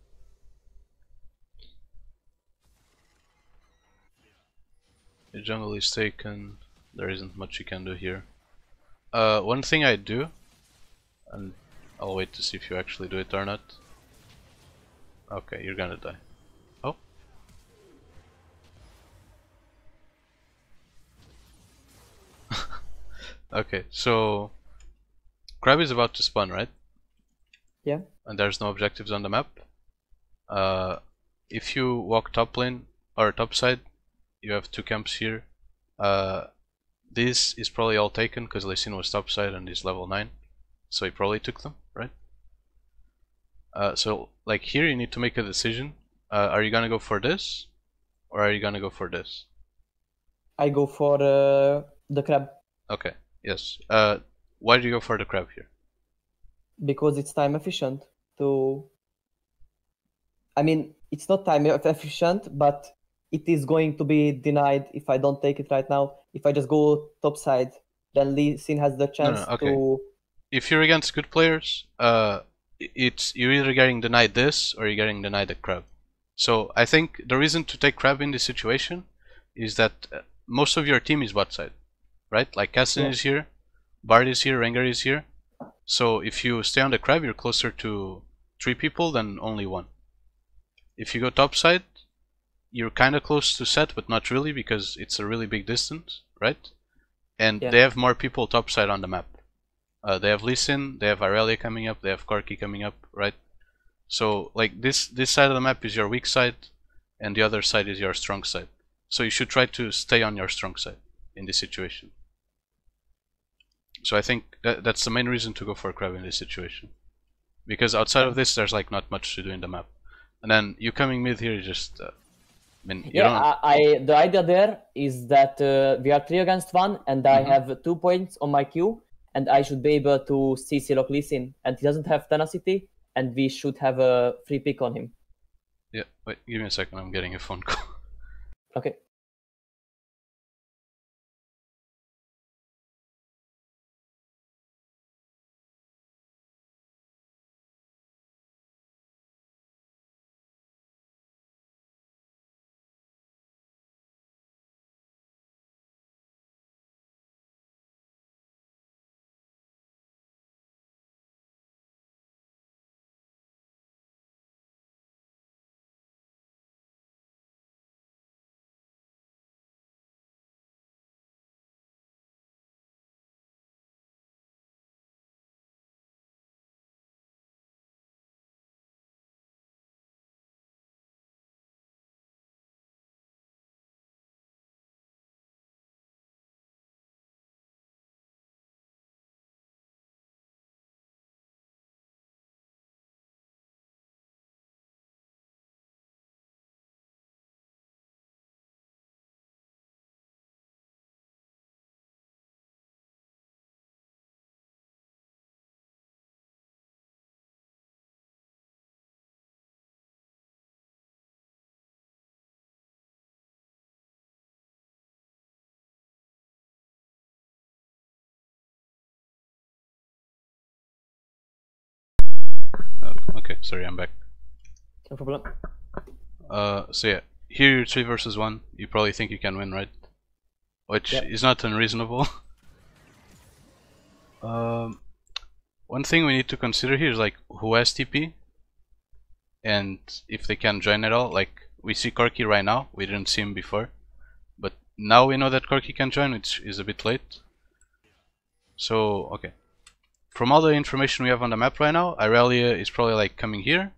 The jungle is taken. There isn't much you can do here. Uh, one thing I do, and I'll wait to see if you actually do it or not. Okay, you're gonna die. Oh. Okay, so Crab is about to spawn, right? Yeah. And there's no objectives on the map. Uh, if you walk top lane or top side, you have two camps here. Uh, this is probably all taken because Lee Sin was top side and he's level nine, so he probably took them, right? Uh, so like here you need to make a decision. Uh, are you gonna go for this, or are you gonna go for this? I go for uh, the crab. Okay. Yes. Uh, why do you go for the crab here? Because it's time efficient to. I mean, it's not time efficient, but it is going to be denied if I don't take it right now. If I just go top side, then Lee Sin has the No, chance no, okay. to. If you're against good players, uh, it's you're either getting denied this or you're getting denied the crab. So I think the reason to take crab in this situation is that uh, most of your team is bot side, right? Like Cassin Yeah. is here, Bard is here, Rengar is here. So if you stay on the crab, you're closer to three people than only one. If you go top side, you're kind of close to set, but not really because it's a really big distance, right? And Yeah. they have more people top side on the map. Uh, they have Lee Sin, they have Irelia coming up, they have Corki coming up, right? So like this this side of the map is your weak side, and the other side is your strong side. So you should try to stay on your strong side in this situation. So I think that, that's the main reason to go for crab in this situation, because outside of this there's like not much to do in the map. And then you coming mid here is just, uh, I mean, you Yeah, don't. I, I the idea there is that uh, we are three against one, and I Mhm. have two points on my queue, and I should be able to C C lock Lee Sin, and he doesn't have tenacity, and we should have a free pick on him. Yeah, wait, give me a second. I'm getting a phone call. Okay. Okay, sorry, I'm back. No problem. Uh, so yeah, here you're three versus one. You probably think you can win, right? Which Yep. is not unreasonable. um, one thing we need to consider here is like who has T P, and if they can join at all. Like we see Corki right now. We didn't see him before, but now we know that Corki can join, which is a bit late. So okay, from all the information we have on the map right now, Irelia is probably like coming here,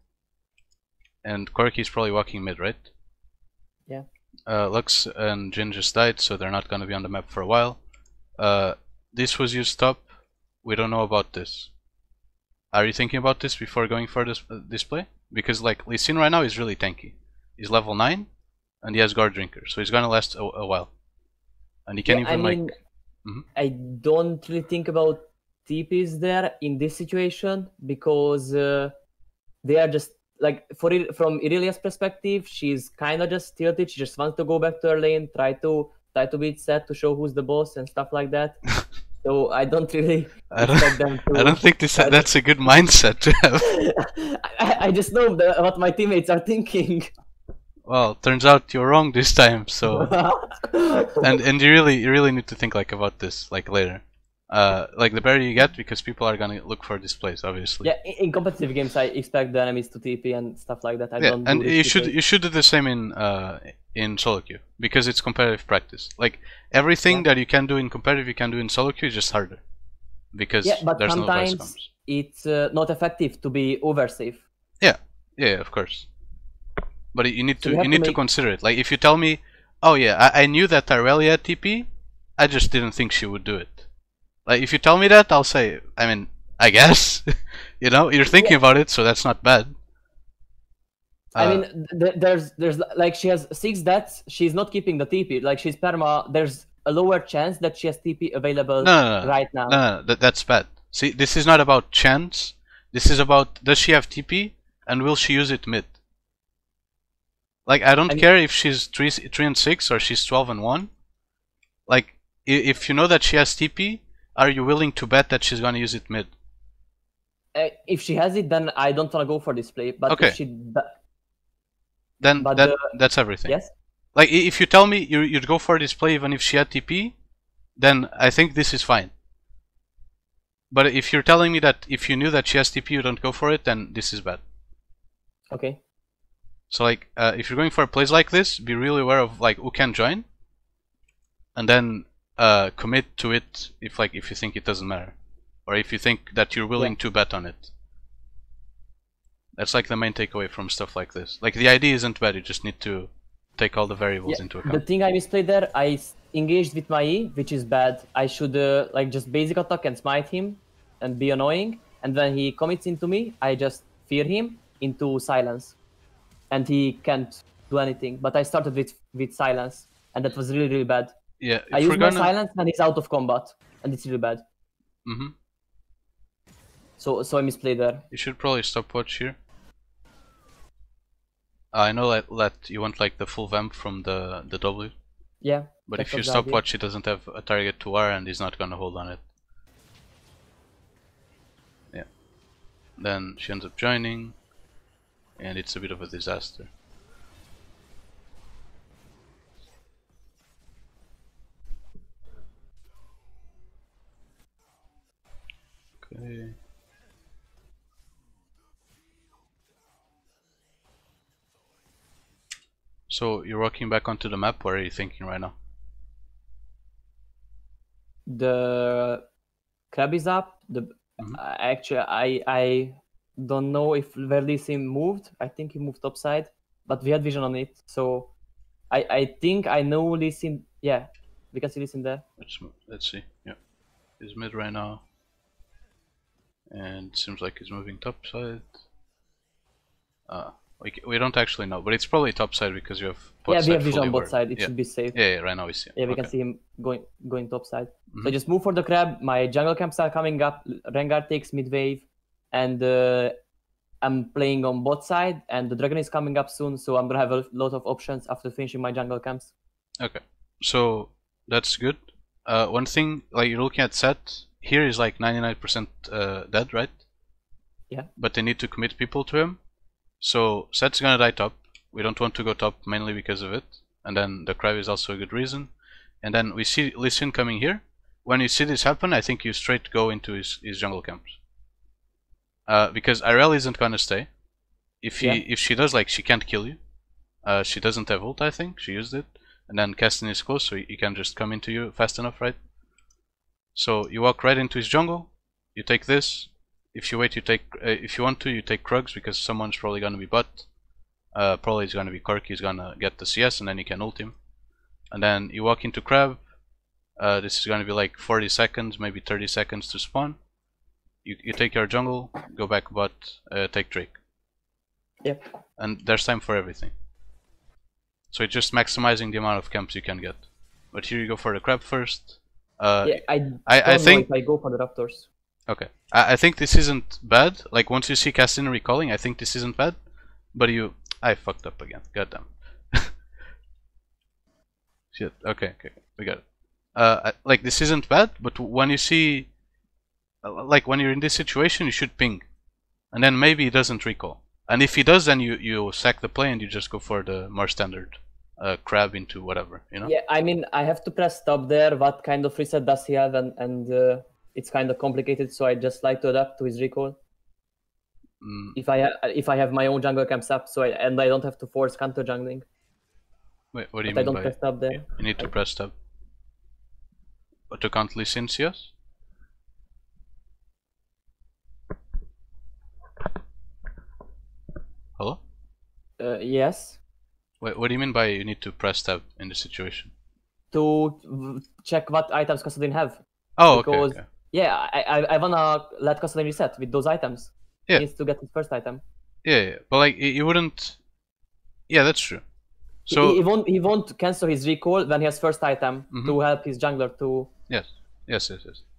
and Corki is probably walking mid, right? Yeah. Uh, Lux and Jhin just died, so they're not gonna be on the map for a while. Uh, this was used top. We don't know about this. Are you thinking about this before going for this uh, display? Because like Lee Sin right now is really tanky. He's level nine, and he has Guard Drinker, so he's gonna last a, a while. And he can Yeah, even I mean, like. Mhm. I don't really think about T Ps there in this situation because uh, they are just like for Ir- from Irelia's perspective, she's kind of just tilted. She just wants to go back to her lane, try to try to beat Sett to show who's the boss and stuff like that. So I don't really I don't, expect them to. I don't think this try to- that's a good mindset to have. I, I just know the, what my teammates are thinking. Well, turns out you're wrong this time. So and and you really you really need to think like about this like later. Uh, like the better you get, because people are gonna look for displays, obviously. Yeah, in, in competitive games, I expect the enemies to T P and stuff like that. I Yeah, don't. and do you this should because- you should do the same in uh in solo queue, because it's competitive practice. Like everything Yeah. that you can do in competitive, you can do in solo queue is just harder, because Yeah, but there's no vice sometimes comms. it's uh, not effective to be over safe. Yeah, yeah, of course. But you need So to you have you to need to make- consider it. Like if you tell me, oh yeah, I, I knew that Irelia had T P, I just didn't think she would do it. Like if you tell me that, I'll say, I mean, I guess, you know, you're thinking Yeah. about it, so that's not bad. I Uh, mean, th- there's there's like she has six deaths. She's not keeping the T P. Like she's perma. There's a lower chance that she has T P available no, no, no, right now. no, no, no, that, that's bad. See, this is not about chance. This is about, does she have T P and will she use it mid? Like I don't I mean- care if she's three, three and six or she's twelve and one. Like i- if you know that she has T P, are you willing to bet that she's gonna use it mid? Uh, if she has it, then I don't want to go for display. But Okay. if she, d- Then But that the- that's everything. yes, Like i- if you tell me you you'd go for display even if she had T P, then I think this is fine. But if you're telling me that if you knew that she has T P you don't go for it, then this is bad. okay. So like uh, if you're going for plays like this, be really aware of like who can join, and then uh, commit to it if like if you think it doesn't matter, or if you think that you're willing to bet on it. That's like the main takeaway from stuff like this. Like the idea isn't bad, you just need to take all the variables Yeah, into the account. thing I misplayed there, I s- engaged with my E, which is bad. I should uh, like just basic attack and smite him and be annoying. And when he commits into me, I just fear him into silence, and he can't do anything. But I started with with silence, and that was really really bad. Yeah, I if use we're my gonna. silence and he's out of combat, and it's really bad. Mhm. So so I misplayed there. You should probably stopwatch here. I know that, that you want like the full vamp from the the W, Yeah. but that if you was the idea. stopwatch, he doesn't have a target to R and he's not gonna hold on it. Yeah. Then she ends up joining, and it's a bit of a disaster. Okay. So you're walking back onto the map. What are you thinking right now? The crab is up. The Mhm. uh, actually I I don't know if Verlisin moved. I think he moved topside, but we had vision on it, so I I think I know Lisin. Yeah, we can see Lisin there. Let's mo- let's see. Yeah, he's mid right now, and seems like he's moving topside. Uh, we c- we don't actually know, but it's probably topside because you have. bot Yeah, we side have vision fully on both ward. sides. It Yeah. should be safe. Yeah, yeah, right now we see. Yeah, we Okay. can see him going going topside. So Mhm. just move for the crab. My jungle camps are coming up. Rengar takes mid wave, and uh, I'm playing on bot side. And the dragon is coming up soon, so I'm gonna have a lot of options after finishing my jungle camps. Okay, so that's good. Uh, one thing, like you're looking at Sett here is like ninety-nine percent uh, dead, right? Yeah. But they need to commit people to him. So Set's gonna die top. We don't want to go top mainly because of it. And then the Crab is also a good reason. And then we see Lee Sin coming here. When you see this happen, I think you straight go into his, his jungle camps. Uh, because Irel isn't gonna stay. If he Yeah. if she does, like, she can't kill you. Uh, she doesn't have ult, I think. She used it. And then Castin is close, so he can just come into you fast enough, right? So you walk right into his jungle. You take this. If you wait, you take. Uh, if you want to, you take Krugs because someone's probably gonna be bot. Uh, probably it's gonna be Corki. He's gonna get the C S, and then you can ult him. And then you walk into Crab. Uh, this is gonna be like forty seconds, maybe thirty seconds to spawn. You you take your jungle, go back bot, uh, take Drake. Yep. And there's time for everything. So it's just maximizing the amount of camps you can get. But here you go for the Crab first. Uh, Yeah, I don't I, I know think. if I go for the Raptors. Okay, I, I think this isn't bad. Like once you see Castin recalling, I think this isn't bad. But you, I fucked up again. Goddamn. Shit. Okay, okay, we got it. Uh, I, like this isn't bad, but when you see, uh, like when you're in this situation, you should ping, and then maybe he doesn't recall. And if he does, then you you sack the play and you just go for the more standard uh, Crab into whatever, you know. Yeah, I mean, I have to press stop there. What kind of reset does he have? And and uh, it's kind of complicated, so I just like to adapt to his recall. Mm. If I ha- if I have my own jungle camps up, so I, and I don't have to force counter jungling. Wait, what do you But I mean don't by? press stop there. You need to press tab. But to count Lee Sin C S? Hello? Uh, yes. Wait, what do you mean by you need to press tab in this situation? To v- check what items Kassadin have. Oh, Because- okay, okay. Yeah, I I, I wanna let Kassadin reset with those items. Yeah. He needs to get his first item. Yeah, yeah, but like you wouldn't. Yeah, that's true. He- So he, won't he won't cancel his recall when he has first item Mhm. to help his jungler to. yes, yes, yes, yes.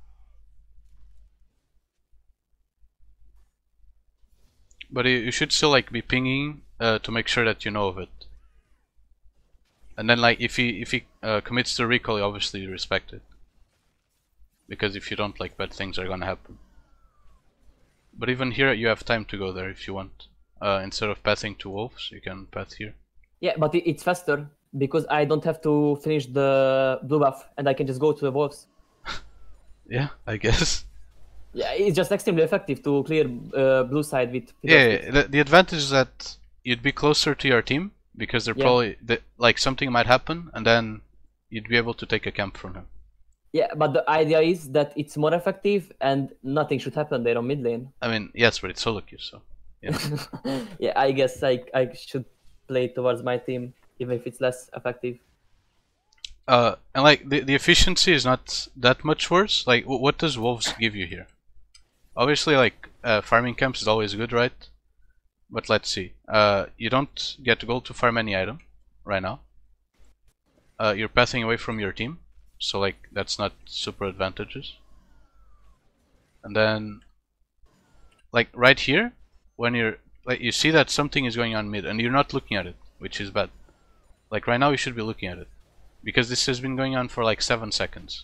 But you, you should still like be pinging uh, to make sure that you know of it. And then like if he if he uh, commits to recall, you obviously respect it. Because if you don't, like bad things are gonna happen. But even here you have time to go there if you want. Uh, instead of pathing to wolves, you can path here. Yeah, but it, it's faster because I don't have to finish the blue buff and I can just go to the wolves. Yeah, I guess. Yeah, it's just extremely effective to clear uh, blue side with. with Yeah, Earthquake. yeah, the, the advantage is that you'd be closer to your team because they're Yeah. probably the, like something might happen and then you'd be able to take a camp from him. Yeah, but the idea is that it's more effective and nothing should happen there on mid lane. I mean, yes, but it's solo queue, so yeah. Yeah, I guess I I should play towards my team even if it's less effective. Uh, and like the the efficiency is not that much worse. Like, w what does wolves give you here? Obviously, like uh, farming camps is always good, right? But let's see. Uh, you don't get gold to farm any item right now. Uh, you're pathing away from your team, so like that's not super advantageous. And then, like right here, when you're like you see that something is going on mid, and you're not looking at it, which is bad. Like right now, you should be looking at it, because this has been going on for like seven seconds.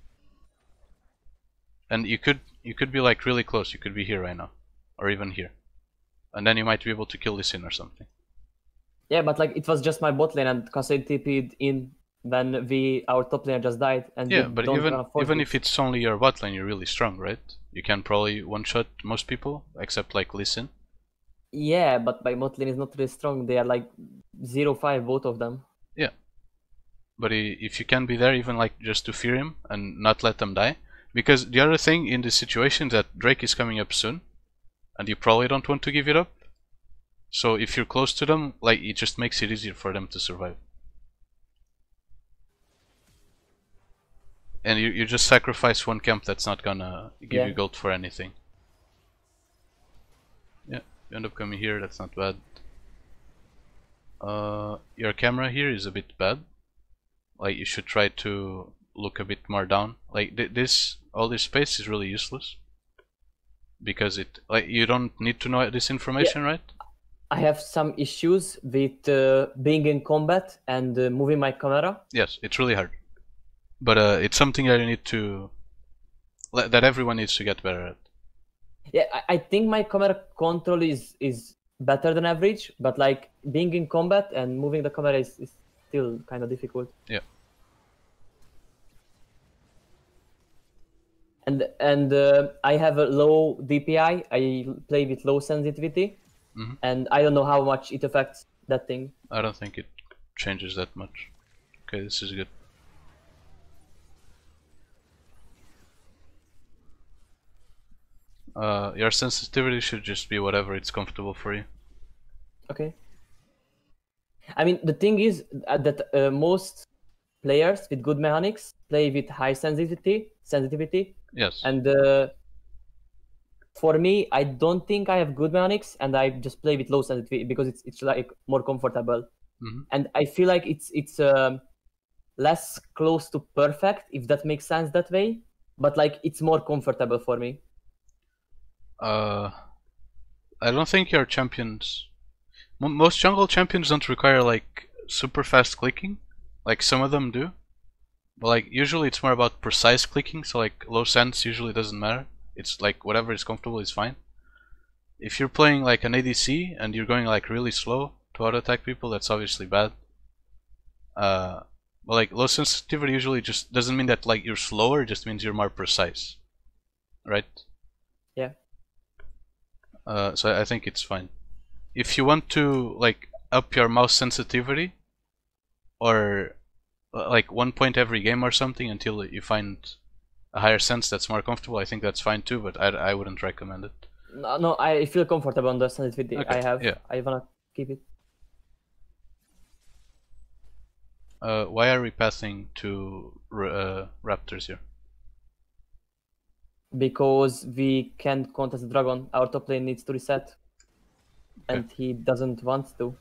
And you could you could be like really close. You could be here right now, or even here, and then you might be able to kill this in or something. Yeah, but like it was just my bot lane and Kassadin T P'd in when we our top laner just died and Yeah, we but don't even afford even it. if it's only your bot lane, you're really strong, right? You can probably one shot most people except like Lee Sin. Yeah, but my bot lane is not really strong. They are like zero five both of them. But i- if you can be there, even like just to fear him and not let them die, because the other thing in this situation is that Drake is coming up soon, and you probably don't want to give it up. So if you're close to them, like it just makes it easier for them to survive. And you you just sacrifice one camp that's not gonna give Yeah. you gold for anything. Yeah, you end up coming here. That's not bad. Uh, your camera here is a bit bad. Like you should try to look a bit more down. Like th this, all this space is really useless because it like you don't need to know this information, right? I have some issues with uh, being in combat and uh, moving my camera. Yes, it's really hard, but uh, it's something that you need to le- that everyone needs to get better at. Yeah, I, I think my camera control is is better than average, but like being in combat and moving the camera is, is still kind of difficult. Yeah. And and uh, I have a low D P I. I play with low sensitivity, Mhm. and I don't know how much it affects that thing. I don't think it changes that much. Okay, this is good. Uh, your sensitivity should just be whatever it's comfortable for you. Okay. I mean, the thing is uh, that uh, most players with good mechanics play with high sensitivity, sensitivity, Yes. and uh, for me, I don't think I have good mechanics, and I just play with low sensitivity because it's it's like more comfortable, Mm-hmm. and I feel like it's it's um, less close to perfect, if that makes sense that way, but like it's more comfortable for me. Uh, I don't think your champions. M most jungle champions don't require like super fast clicking, like some of them do. But like usually it's more about precise clicking, so like low sense usually doesn't matter. It's like whatever is comfortable is fine. If you're playing like an A D C and you're going like really slow to auto attack people, that's obviously bad. Uh, but like low sensitivity usually just doesn't mean that like you're slower, it just means you're more precise, right? Yeah. Uh, so I think it's fine. If you want to like up your mouse sensitivity, or uh, like one point every game or something until you find a higher sense that's more comfortable, I think that's fine too. But I, I wouldn't recommend it. No, no, I feel comfortable on the sensitivity Okay, I have. yeah. I wanna keep it. Uh, why are we passing to uh, Raptors here? Because we can't contest the dragon. Our top lane needs to reset, Okay. and he doesn't want to.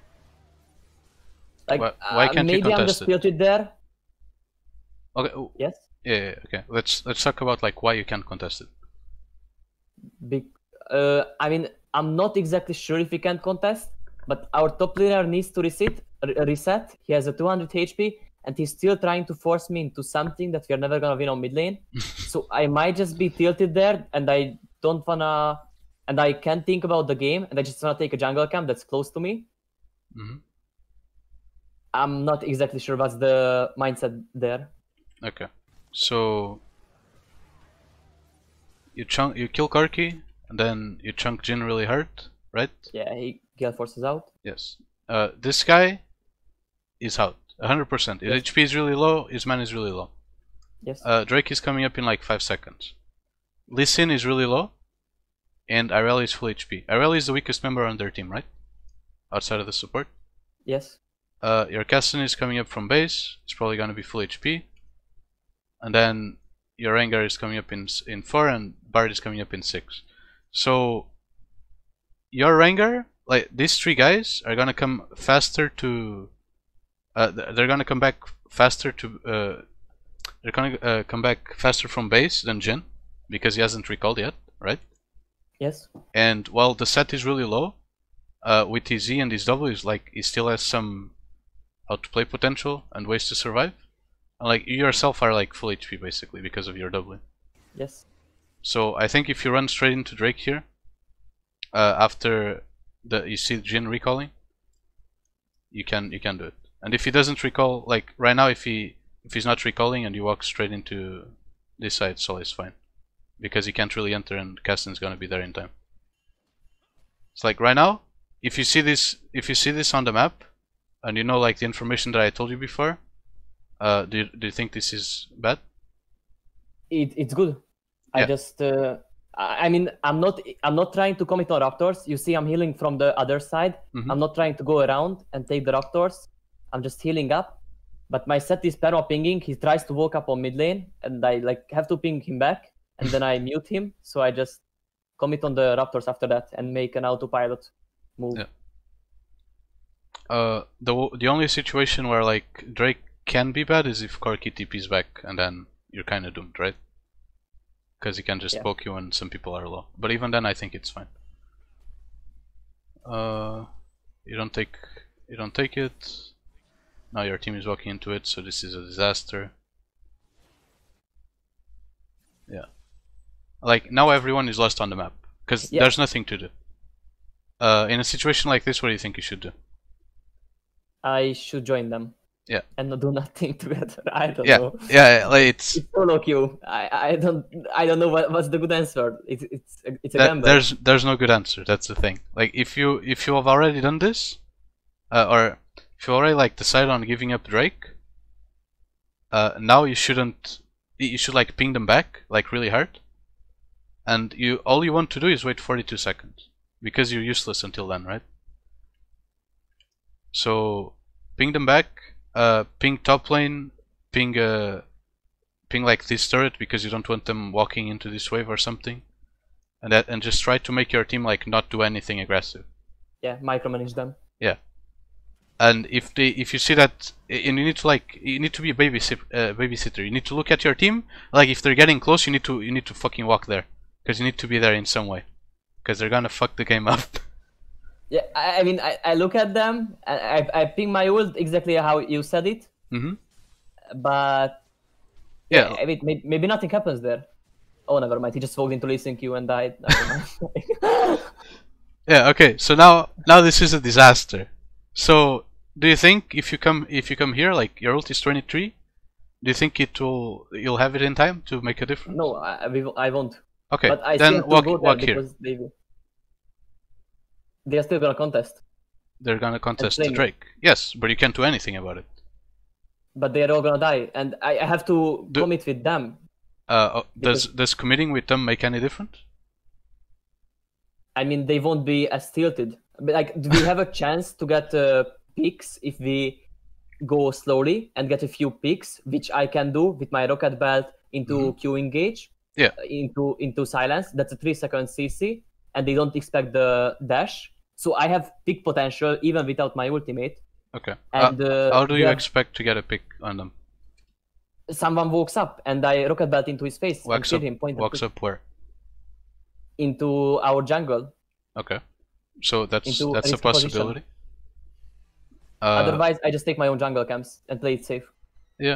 Like, Why, why uh, can't you maybe I'm contest just it? tilted there. Okay. oh, Yes. Yeah, yeah, okay. Let's let's talk about like why you can't contest it. Be- uh, I mean, I'm not exactly sure if we can contest, but our top laner needs to reset. r- Reset. He has a two hundred H P, and he's still trying to force me into something that we are never gonna win on mid lane. So I might just be tilted there, and I don't wanna, and I can't think about the game, and I just wanna take a jungle camp that's close to me. Mm-hmm. I'm not exactly sure what's the mindset there. Okay. So you chunk you kill Karki, and then you chunk Jin really hard, right? Yeah, he Gale forces out. Yes. Uh, this guy is out, one hundred percent. His Yes. H P is really low, his mana is really low. Yes. Uh, Drake is coming up in like five seconds. Lee Sin is really low, and Irelia is full H P. Irelia is the weakest member on their team, right? Outside of the support. Yes. Uh, your Casson is coming up from base. It's probably gonna be full H P. And then your Rengar is coming up in in four, and Bard is coming up in six. So your Rengar, like these three guys, are gonna come faster to. Uh, they're gonna come back faster to. Uh, they're gonna uh, come back faster from base than Jin, because he hasn't recalled yet, right? Yes. And while the set is really low, uh, with his E and his W, is like he still has some outplay potential and ways to survive. And like you yourself are like full H P basically because of your W. Yes. So I think if you run straight into Drake here, uh, after the you see Jin recalling, you can you can do it. And if he doesn't recall, like right now, if he if he's not recalling and you walk straight into this side, Sol is fine, because he can't really enter and Caston's gonna be there in time. It's like right now, if you see this if you see this on the map, and you know like the information that I told you before, uh, do you, do you think this is bad? It, it's good. I Yeah. just uh, I I mean I'm not I'm not trying to commit on Raptors. You see I'm healing from the other side. Mhm. I'm not trying to go around and take the Raptors. I'm just healing up. But my set is perma pinging. He tries to walk up on mid lane, and I like have to ping him back, and then I mute him. So I just commit on the Raptors after that and make an autopilot move. Yeah. Uh, the the only situation where like Drake can be bad is if Corki T P's back, and then you're kind of doomed, right? Because he can just Yeah. poke you when some people are low. But even then, I think it's fine. Uh, you don't take you don't take it. Now your team is walking into it, so this is a disaster. Yeah. Like now everyone is lost on the map because Yeah. there's nothing to do. Uh, in a situation like this, what do you think you should do? I should join them. Yeah. And not do nothing together. I don't Yeah, know. yeah, like it's It's solo queue. I I don't I don't know what, what's the good answer. It's it's a- it's a that, gamble. there's there's no good answer. That's the thing. Like if you if you have already done this, uh, or if you already like decided on giving up Drake, uh, now you shouldn't. You should like ping them back like really hard, and you all you want to do is wait forty-two seconds because you're useless until then, right? So ping them back. Uh, ping top lane. Ping uh, ping like this turret because you don't want them walking into this wave or something. And that, and just try to make your team like not do anything aggressive. Yeah, micromanage them. Yeah. And if they, if you see that, and you need to like, you need to be a babysit, uh, babysitter. You need to look at your team. Like if they're getting close, you need to, you need to fucking walk there, because you need to be there in some way, because they're gonna fuck the game up. Yeah, I, I mean, I, I look at them, and I I ping my ult exactly how you said it, Mm-hmm. but Yeah. I mean, maybe, maybe nothing happens there. Oh, never mind. He just walked into Lee Sin queue and died. Never mind. Yeah. Okay. So now, now this is a disaster. So, do you think if you come, if you come here, like your ult is twenty-three, do you think it will, you'll have it in time to make a difference? No, I, I will- I won't. Okay. But I then still have walk, to go there walk here. because they they are still gonna contest, They're gonna contest the flame it. Drake. Yes, but you can't do anything about it. but they are all gonna die, and I, I have to Do- commit with them. Uh, oh, does Because- does committing with them make any difference? I mean, they won't be as tilted. But like, do we have a chance to get uh, picks if we go slowly and get a few picks, which I can do with my rocket belt into Mhm. Q engage, Yeah. uh, into into silence. That's a three second C C, and they don't expect the dash. So I have pick potential even without my ultimate. Okay. And uh, uh, how do you they are- expect to get a pick on them? someone walks up and I rocket belt into his face and Walks kill up. him. Point and Walks click up where? into our jungle. Okay. So that's Into that's a risky position. possibility. Uh, Otherwise, I just take my own jungle camps and play it safe. yeah.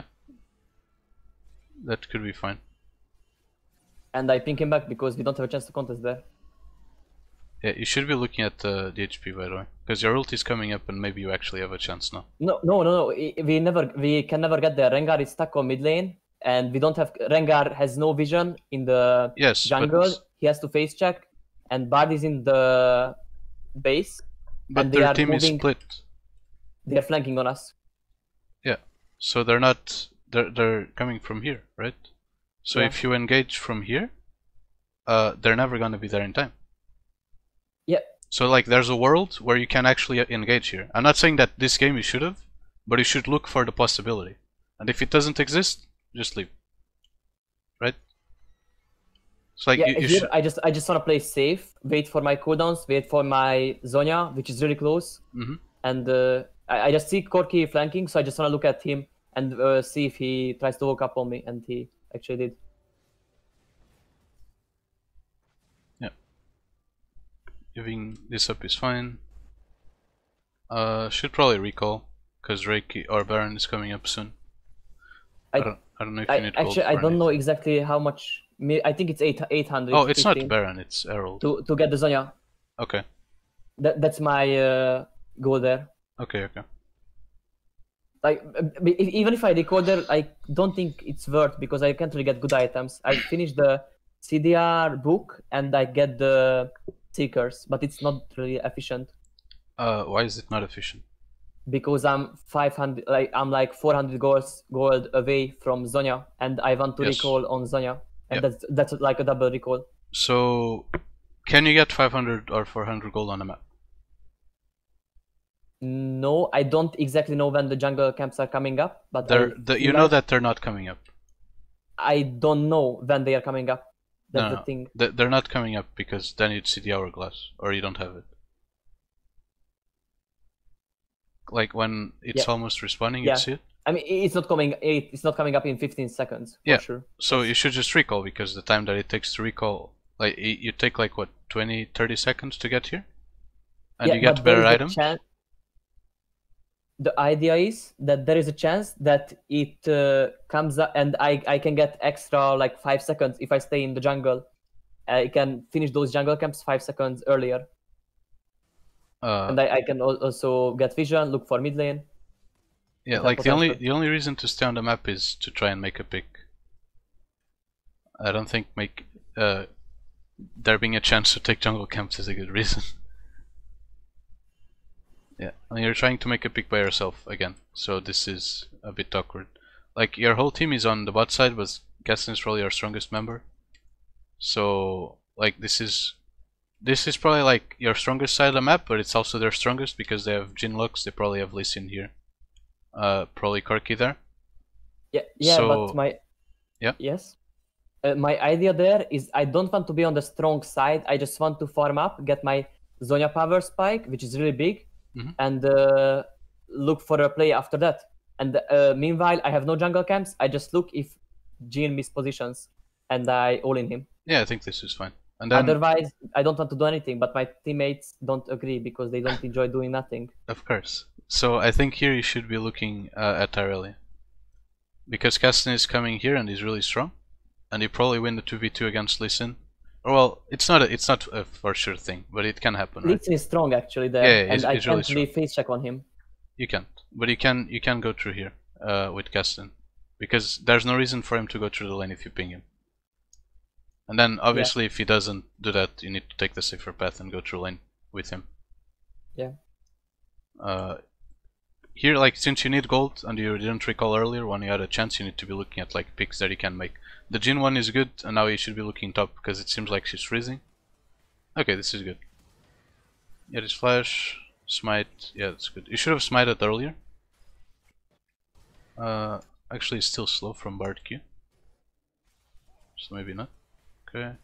That could be fine. And I ping him back because we don't have a chance to contest there. Yeah, you should be looking at uh, the H P by the way, because your ult is coming up and maybe you actually have a chance now. No, no, no, no. I- We never, we can never get there. Rengar is stuck on mid lane, and we don't have. Rengar has no vision in the Yes, jungle. but He has to face check, and Bard is in the base. but and they their are team is moving- split. They are flanking on us. Yeah. So they're not. They're they're coming from here, right? So Yeah. if you engage from here, uh, they're never gonna be there in time. Yeah. So like, there's a world where you can actually engage here. I'm not saying that this game you should have, but you should look for the possibility. And if it doesn't exist, just leave. Right? It's like yeah, you, you here should. I just, I just want to play safe. Wait for my cooldowns. Wait for my Zonya, which is really close. Mhm. And uh, I, I just see Corki flanking, so I just want to look at him and uh, see if he tries to walk up on me, and he actually did. Giving this up is fine. Uh, should probably recall, because Reiki or Baron is coming up soon. I, I- don't. I don't know if I, you need gold actually, I for don't any- know exactly how much. me- I think it's eight eight hundred. Oh, it's not Baron. It's Herald. to to get the Zonya. Okay. That that's my uh, goal there. Okay. Okay. Like uh, b- if, even if I record there, I don't think it's worth because I can't really get good items. I finished the C D R book and I get the seekers, but it's not really efficient Uh, why is it not efficient? because I'm five hundred, like I'm like four hundred gold gold away from Zonya, and I want to Yes. recall on Zonya, and Yep. that's that's like a double recall. So, can you get five hundred or four hundred gold on the map? No, I don't exactly know when the jungle camps are coming up, but They're, I the, you feel know like that they're not coming up. I don't know when they are coming up. That's No, the no. thing. They- They're not coming up because then you'd see the hourglass, or you don't have it. Like when it's Yeah. almost respawning, Yeah. you see it. I mean, it's not coming. It, it's not coming up in fifteen seconds. For Yeah. sure. So you should just recall, because the time that it takes to recall, like y- you take like what, twenty, thirty seconds to get here, and Yeah, you get but there better is a items. chan- The idea is that there is a chance that it uh, comes up, and I I can get extra like five seconds if I stay in the jungle. I can finish those jungle camps five seconds earlier. Uh, and I, I can al- also get vision, look for mid lane. yeah, It like has the only potential. the only reason to stay on the map is to try and make a pick. I don't think make uh, there being a chance to take jungle camps is a good reason. Yeah, and you're trying to make a pick by yourself again, so this is a bit awkward. Like your whole team is on the bot side, but Gaston is probably your strongest member. So like this is this is probably like your strongest side of the map, but it's also their strongest because they have Jhin Lux, they probably have Lee Sin here. Uh, probably Corki there. Yeah, yeah, So- but my Yeah. yes, uh, my idea there is I don't want to be on the strong side. I just want to farm up, get my Zhonya power spike, which is really big, Mhm. and uh, look for a play after that. And uh, meanwhile, I have no jungle camps. I just look if Jhin mispositions, and I all in him. Yeah, I think this is fine. And then, Otherwise, I don't want to do anything. But my teammates don't agree because they don't enjoy doing nothing. of course. So I think here you should be looking uh, at Irelia. Because Castan is coming here and he's really strong. And you probably win the two v two against Lee Sin. Or well, it's not a, it's not a for sure thing, but it can happen, right? Lee Sin is strong actually there, Yeah, yeah, and he's- I he's really can't really face check on him. You can't. But you can you can go through here uh, with Castan. Because there's no reason for him to go through the lane if you ping him. And then obviously if he doesn't do that, you need to take the safer path and go through lane with him. Yeah. Uh, here, like, since you need gold and you didn't recall earlier when you had a chance, you need to be looking at like picks that you can make. The Jhin one is good, and now you should be looking top because it seems like she's freezing. Okay, this is good. Yeah, this flash, smite, yeah, that's good. You should have smited earlier. Uh, actually, it's still slow from Bard Q, so maybe not. Okay.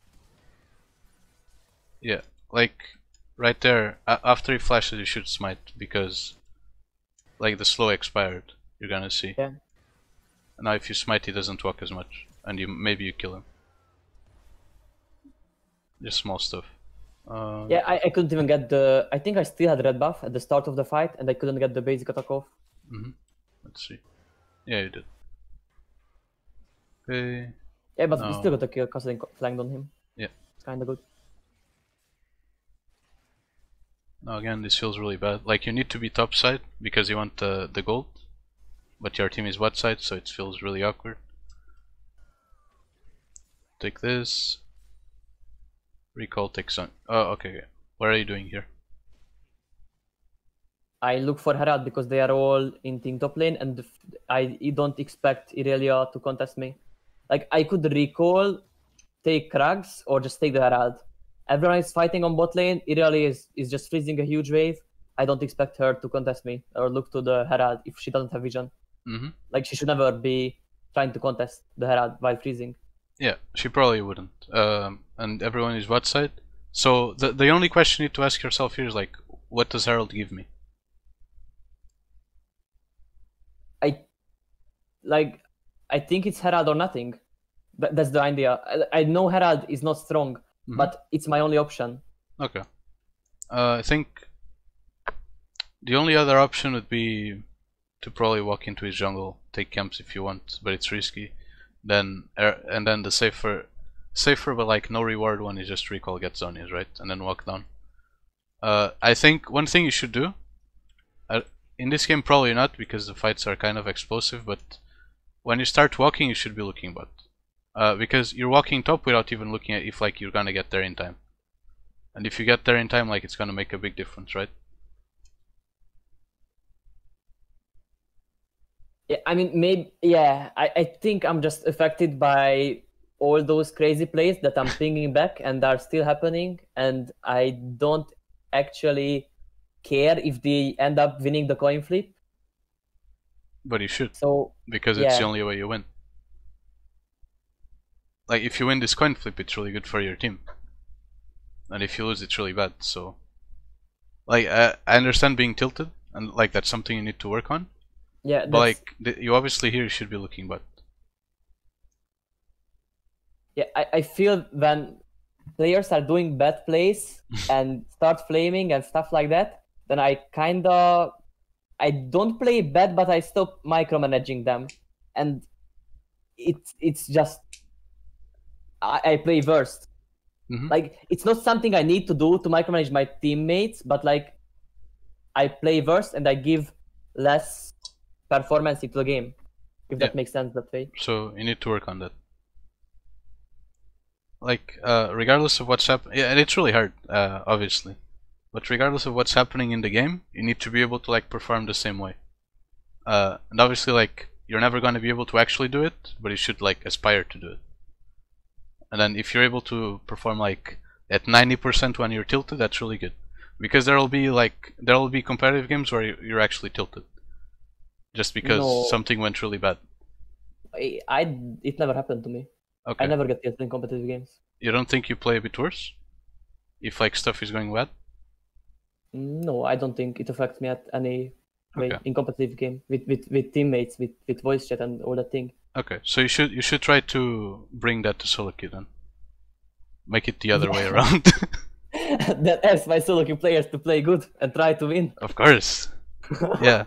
Yeah, like right there, a after he flashes, you should smite because, like, the slow expired. You're gonna see. Yeah. Now, if you smite, he doesn't walk as much, and you maybe you kill him. Just small stuff. Uh, Yeah, I, I couldn't even get the. I think I still had red buff at the start of the fight, and I couldn't get the basic attack off. mhm. Let's see. Yeah, you did. Okay. Yeah, but we No. still got the kill because I flanked on him. Yeah. It's kind of good. Now again, this feels really bad. Like you need to be top side because you want the the gold, but your team is what side, so it feels really awkward. Take this. Recall takes on. Oh, okay. okay. What are you doing here? I look for Herald because they are all in team top lane, and I don't expect Irelia to contest me. Like I could recall, take Krags, or just take the Herald. Everyone is fighting on bot lane. Irelia is, is just freezing a huge wave. I don't expect her to contest me or look to the Herald if she doesn't have vision. Mm-hmm. Like she should never be trying to contest the Herald while freezing. Yeah, she probably wouldn't. Um, and everyone is what side? So the the only question you need to ask yourself here is like, what does Herald give me? I like I think it's Herald or nothing. That, that's the idea. I, I know Herald is not strong, Mhm. but it's my only option. Okay. Uh, I think the only other option would be to probably walk into his jungle, take camps if you want, but it's risky. Then er, and then the safer, safer but like no reward one is just recall get zonias, right, and then walk down. Uh, I think one thing you should do, uh, in this game probably not because the fights are kind of explosive, but when you start walking you should be looking bot. Uh, because you're walking top without even looking at if like you're gonna get there in time. And if you get there in time, like it's gonna make a big difference, right? Yeah, I mean, maybe. Yeah, I, I think I'm just affected by all those crazy plays that I'm thinking back and are still happening, and I don't actually care if they end up winning the coin flip. But you should, So because it's the yeah. only way you win. Like if you win this coin flip, it's really good for your team. And if you lose, it's really bad. So, like, uh, I understand being tilted, and like that's something you need to work on. yeah, But that's, like, th you obviously here should be looking bot. yeah, I, I feel when players are doing bad plays and start flaming and stuff like that, then I kinda I don't play bad, but I stop micromanaging them, and it's it's just I, I play worst. Mhm. Like it's not something I need to do to micromanage my teammates, but like I play worse and I give less performance into the game. If that Yeah. makes sense that way. So you need to work on that. Like, uh, regardless of what's happening, yeah, and it's really hard, uh, obviously. But regardless of what's happening in the game, you need to be able to like perform the same way. Uh, and obviously, like, you're never going to be able to actually do it, but you should like aspire to do it. And then if you're able to perform like at ninety percent when you're tilted, that's really good. Because there'll be like there'll be competitive games where you're actually tilted, just because No. something went really bad. I, I it never happened to me. Okay. I never get tilted in competitive games. You don't think you play a bit worse? If like stuff is going bad? No, I don't think it affects me at any way Okay. in competitive game with, with, with teammates, with, with voice chat and all that thing. Okay, so you should you should try to bring that to solo queue then. Make it the other way around. That asks my solo queue players to play good and try to win. Of course. Yeah.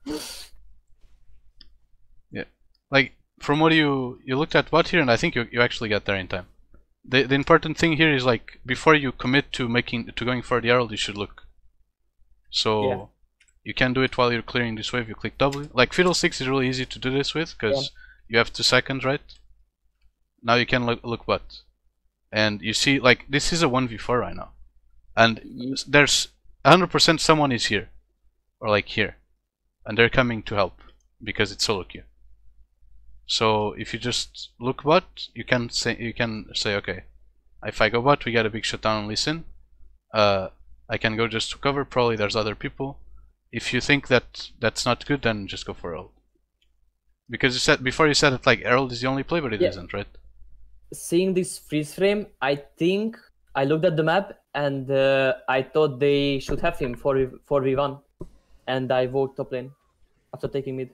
Yeah. Like from what you you looked at bot here, and I think you you actually got there in time. The the important thing here is like before you commit to making to going for the herald, you should look. So Yeah. you can do it while you're clearing this wave. You click W. Like Fiddle six is really easy to do this with because Yeah. you have two seconds, right? Now you can look look bot, and you see like this is a one v four right now, and Ye- there's one hundred percent someone is here, or like here, and they're coming to help because it's solo queue. So if you just look bot, you can say you can say okay, if I go bot, we get a big shutdown and listen. Uh, I can go just to cover. Probably there's other people. If you think that that's not good, then just go for herald. Because you said before you said it like herald is the only play, but it Yeah. not right? Seeing this freeze frame, I think I looked at the map and uh, I thought they should have him for four v one, and I vote top lane after taking mid.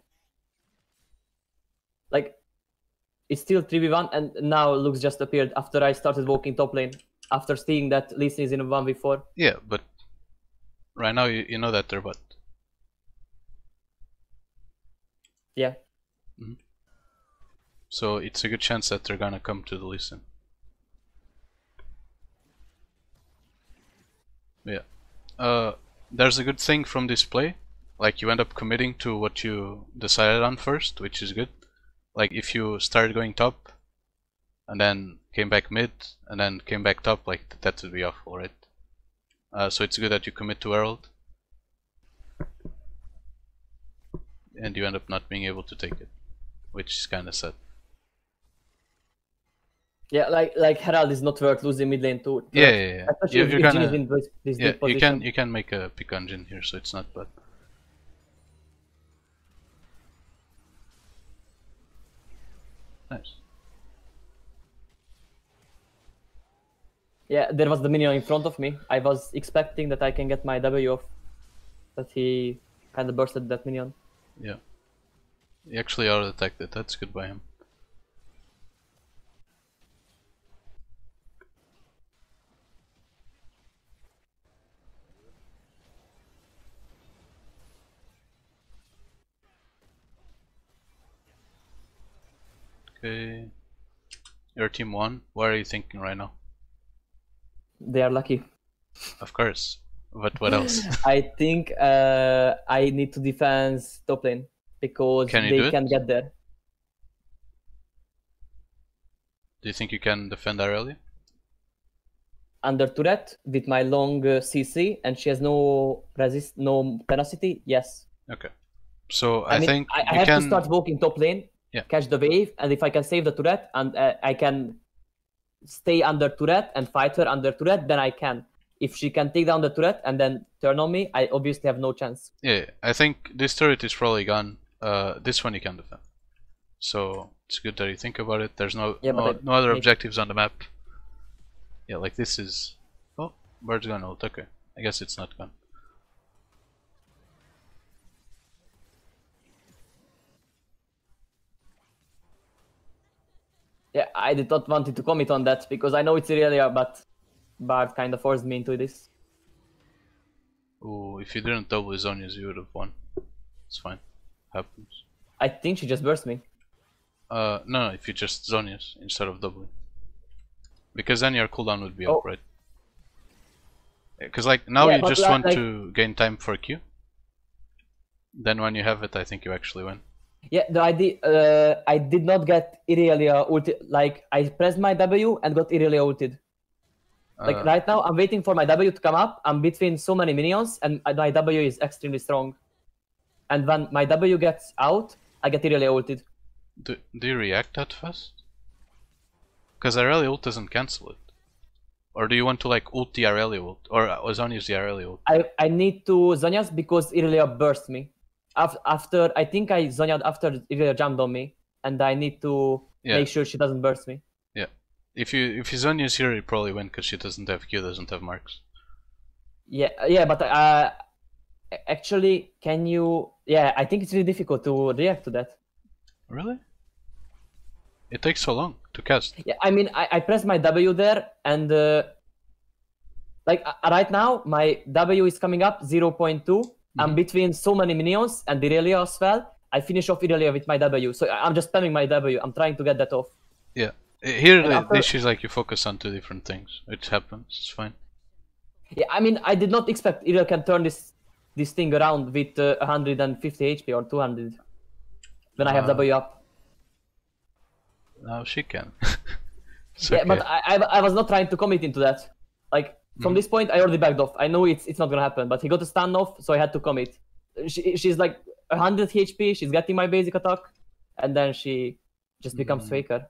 Like it's still three v one, and now Lux just appeared after I started walking top lane after seeing that Lee Sin is in a one v four. Yeah, but right now you, you know that they're bot. Yeah. Mm-hmm. So it's a good chance that they're gonna come to the listen. Yeah. Uh, there's a good thing from this play. Like you end up committing to what you decided on first, which is good. Like if you started going top, and then came back mid, and then came back top, like that would be awful, right? Uh, so it's good that you commit to herald, and you end up not being able to take it, which is kind of sad. Yeah, like like Herald is not worth losing mid lane to. to Yeah, yeah, yeah. Especially You, if, you're if Jhin gonna, is in this, this yeah, deep position. you can you can make a pick on Jhin here, so it's not bad. Nice. Yeah, there was the minion in front of me. I was expecting that I can get my W off, but he kind of bursted that minion. Yeah. He actually auto attacked it. That's good by him. Okay. Your team won. What are you thinking right now? They are lucky. Of course. But what else? I think uh, I need to defend top lane because Can you they do it? can get there. Do you think you can defend Aurelia? Under turret with my long uh, C C, and she has no resist, no tenacity. Yes. Okay. So I, I mean, think I, I you have can. to start walking top lane, Yeah. catch the wave, and if I can save the turret and uh, I can stay under turret and fight her under turret, then I can. If she can take down the turret and then turn on me, I obviously have no chance. Yeah, I think this turret is probably gone. Uh, this one you can defend. So it's good that you think about it. There's no Yeah, no, but I- no other maybe- objectives on the map. Yeah, like this is. Oh, bird's gone ult. Okay, I guess it's not gone. Yeah, I did not want to commit on that because I know it's Irelia, but Bard kind of forced me into this. Ooh, if you didn't double his Zhonya's, you would have won. It's fine. Happens. I think she just burst me. Uh, no, no, if you just Zhonya's instead of doubling. because then your cooldown would be Oh. up, right? Because like now Yeah, you but, just uh, want like- to gain time for Q. Then when you have it, I think you actually win. Yeah, the idea. Uh, I did not get Irelia ulti. Like I pressed my W and got Irelia ulted. Like Uh, right now, I'm waiting for my W to come up. I'm between so many minions, and my W is extremely strong. And when my W gets out, I get Irelia ulted. do, do you react that fast? Because Irelia ult doesn't cancel it. Or do you want to like ult the Irelia ult? Or uh, Zhonya's the Irelia ult? I I need to Zhonya's because Irelia burst me. Af- After I think I Zhonya'd after Irelia jumped on me, and I need to Yeah. make sure she doesn't burst me. Yeah. If you if Zhonya's here, you probably win because she doesn't have Q, doesn't have marks. Yeah, yeah, but uh, actually, can you? Yeah, I think it's really difficult to react to that. Really? It takes so long to cast. Yeah, I mean, I, I press my W there, and uh, like uh, right now, my W is coming up zero point two. I'm Mhm. between so many minions and Irelia as well. I finish off Irelia with my W, so I- I'm just spamming my W. I'm trying to get that off. Yeah. Uh, Here And the after- issue is like you focus on two different things. It happens. It's fine. Yeah, I mean, I did not expect Irelia can turn this this thing around with uh, one hundred fifty H P or two hundred when I have Uh, W up. Now she can. It's Yeah, okay. but I, I I was not trying to commit into that. Like from Mhm. this point, I already backed off. I know it's it's not gonna happen, but he got a standoff, so I had to commit. She, she's like one hundred H P. She's getting my basic attack, and then she just becomes Mm. faker.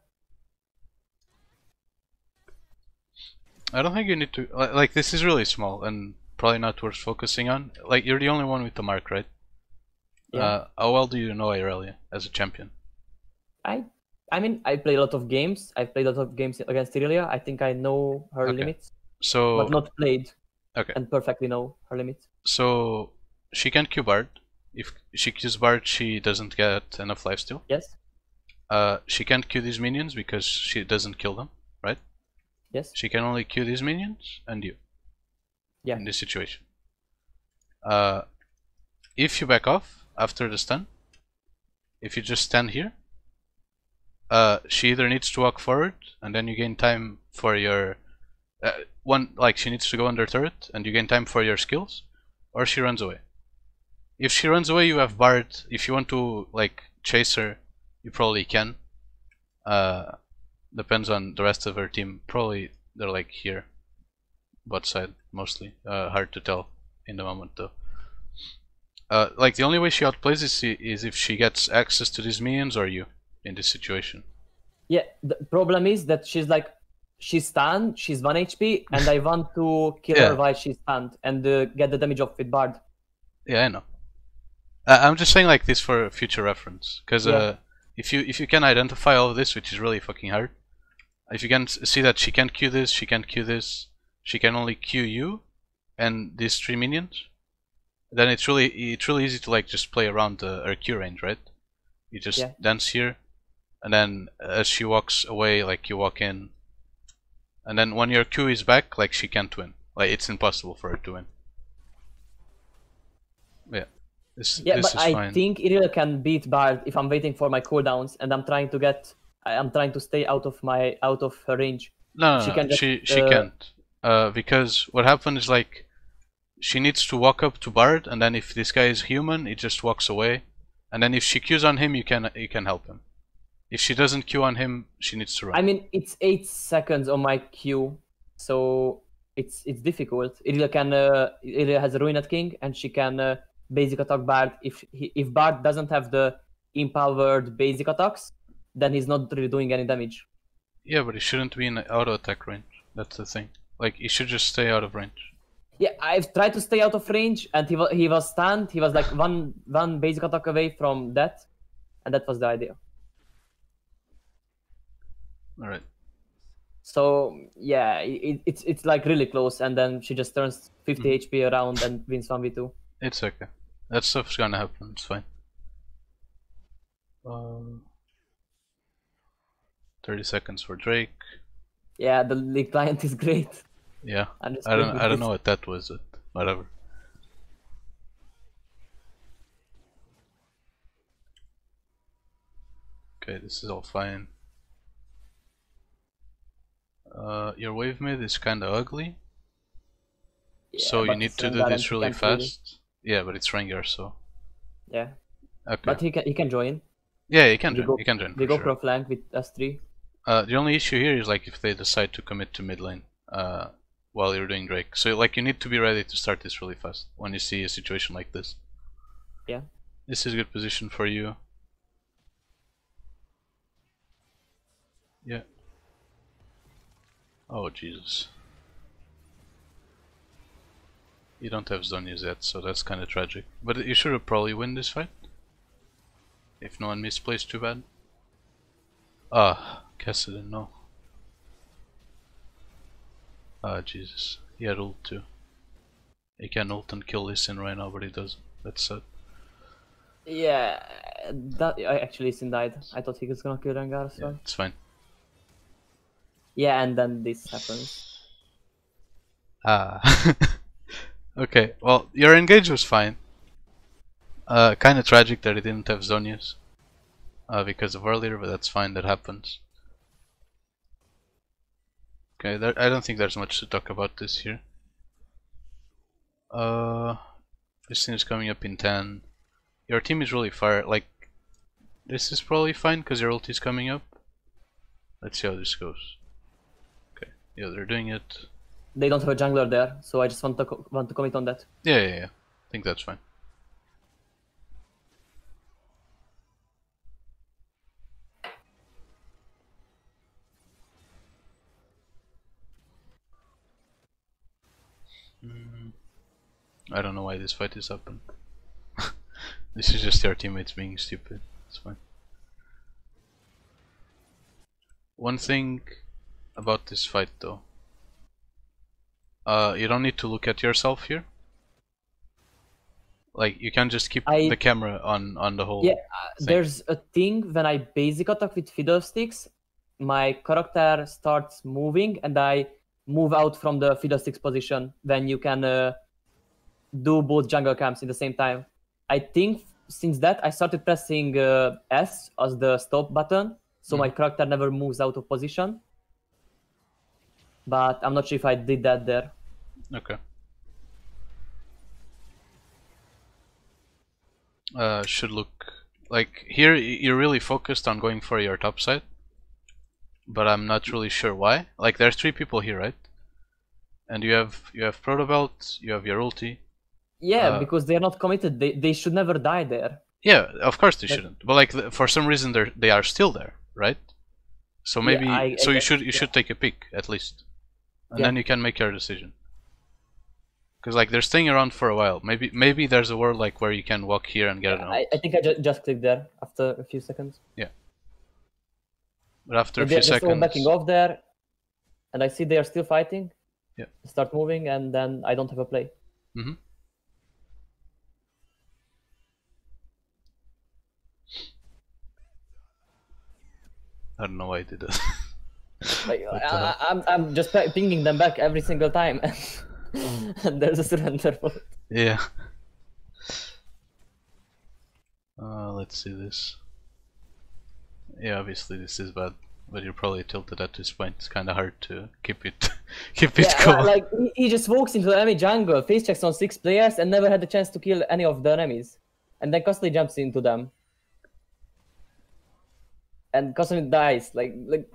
I don't think you need to li- like this is really small and probably not worth focusing on. Like you're the only one with the mark, right? Yeah. Uh, how well do you know Irelia as a champion? I I mean, I play a lot of games. I've played a lot of games against Irelia. I think I know her Okay. limits, So but not played okay. and perfectly know her limits. So she can Q Bard. If she Qs Bard, she doesn't get enough lifesteal. Yes. Uh, she can't Q these minions because she doesn't kill them, right? Yes. She can only Q these minions and you. Yeah. In this situation. Uh, if you back off after the stun, if you just stand here, uh, she either needs to walk forward and then you gain time for your uh, one like she needs to go under turret and you gain time for your skills, or she runs away. If she runs away, you have Bard. If you want to like chase her, you probably can. Uh, depends on the rest of her team. Probably they're like here, bot side mostly. Uh, hard to tell in the moment though. Uh, like the only way she outplays is, is if she gets access to these minions or you in this situation. Yeah. The problem is that she's like she's stunned. She's one H P, and I want to kill Yeah. her while she's stunned and uh, get the damage off with Bard. Yeah, I know. Uh, I'm just saying like this for future reference, because Yeah. uh, if you if you can identify all of this, which is really fucking hard, if you can s- see that she can't Q this, she can't Q this, she can only Q you, and these three minions, then it's really it's really easy to like just play around the, her Q range, right? You just Yeah. dance here, and then as she walks away, like you walk in, and then when your Q is back, like she can't win. Like it's impossible for her to win. Yeah. This, Yeah, this but is I fine. think Irelia can beat Bard if I'm waiting for my cooldowns and I'm trying to get. I- I'm trying to stay out of my out of her range. No, no, She no, can just, she she uh, can't. Uh, because what happened is like she needs to walk up to Bard, and then if this guy is human, he just walks away. And then if she Qs on him, you can you can help him. If she doesn't Q on him, she needs to run. I mean, it's eight seconds on my Q, so it's it's difficult. Irelia can. Uh, Irelia has a Ruined King, and she can uh, basic attack Bard. If he, if Bard doesn't have the empowered basic attacks, then he's not really doing any damage. Yeah, but he shouldn't be in auto attack range. That's the thing. Like he should just stay out of range. Yeah, I've tried to stay out of range, and he was he was stunned. He was like one one basic attack away from that, and that was the idea. All right. So yeah, it, it's it's like really close, and then she just turns fifty Mhm. H P around and wins one v two. It's okay. That stuff's gonna happen. It's fine. Uh, Thirty seconds for Drake. Yeah, the league client is great. Yeah. I'm just I don't playing with I don't this. know what that was. It whatever. Okay, this is all fine. Uh, Uh, your wave mid is kinda ugly. Yeah, So you but need it's to do Rengar and this he really can't really- fast. Yeah, but it's Rengar, so. Yeah, Okay. but he can he can join. Yeah, you can We join. go You can join we for go sure. pro flank with S three. Uh, the only issue here is like if they decide to commit to mid lane uh, while you're doing Drake. So like you need to be ready to start this really fast when you see a situation like this. Yeah. This is a good position for you. Yeah. Oh Jesus. You don't have Zhonya's yet, so that's kind of tragic. But you should have probably win this fight. If no one misplays too bad. Ah, Kassadin, no. Ah, Jesus. He had ult too. He can ult and kill Lee Sin right now, but he doesn't. That's sad. Yeah, that I actually Sin died. I thought he was gonna kill Rengar as Yeah, well. it's fine. Yeah, and then this happens. Ah. Okay, well, your engage was fine. Uh, kind of tragic that he didn't have Zhonya's. Uh, because of earlier, but that's fine, that happens. Okay, there, I don't think there's much to talk about this here. Uh, this thing is coming up in ten. Your team is really far, like, this is probably fine because your ult is coming up. Let's see how this goes. Okay, yeah, they're doing it. They don't have a jungler there, so I just want to co want to commit on that. Yeah, yeah, yeah. I think that's fine. Mm, I don't know why this fight is happening. This is just your teammates being stupid. It's fine. One thing about this fight though. Uh, you don't need to look at yourself here. Like, you can just keep I- the camera on, on the whole Yeah, uh, thing. there's a thing when I basic attack with fiddlesticks, my character starts moving and I move out from the fiddlesticks position when you can uh, do both jungle camps in the same time. I think since that I started pressing uh, S as the stop button, so my character never moves out of position. But I'm not sure if I did that there. Okay. Uh, should look like here y- you're really focused on going for your top side, but I'm not really sure why. Like, there's three people here, right? And you have you have Protobelt, you have your ulti. Yeah, Uh, because they're not committed. They they should never die there. Yeah, of course they Like- shouldn't. But like th- for some reason they they are still there, right? So Yeah, maybe I- so I you guess, should you yeah. should take a peek at least, and Yeah. then you can make your decision. Because like they're staying around for a while. Maybe maybe there's a world like where you can walk here and get an ult. I, I think I ju- just clicked there after a few seconds. But after a they're few just all seconds, backing off there, and I see they are still fighting. Yeah. Start moving, and then I don't have a play. hmm I don't know why I did that. Like What the I, hell? I, I'm I'm just pa- pinging them back every single time, and there's a surrender vote. Yeah. Uh, let's see this. Yeah, obviously this is bad, but you're probably tilted at this point. It's kind of hard to keep it keep it Yeah, going. like he, he just walks into the enemy jungle, face checks on six players, and never had the chance to kill any of the enemies, and then constantly jumps into them, and constantly dies. Like like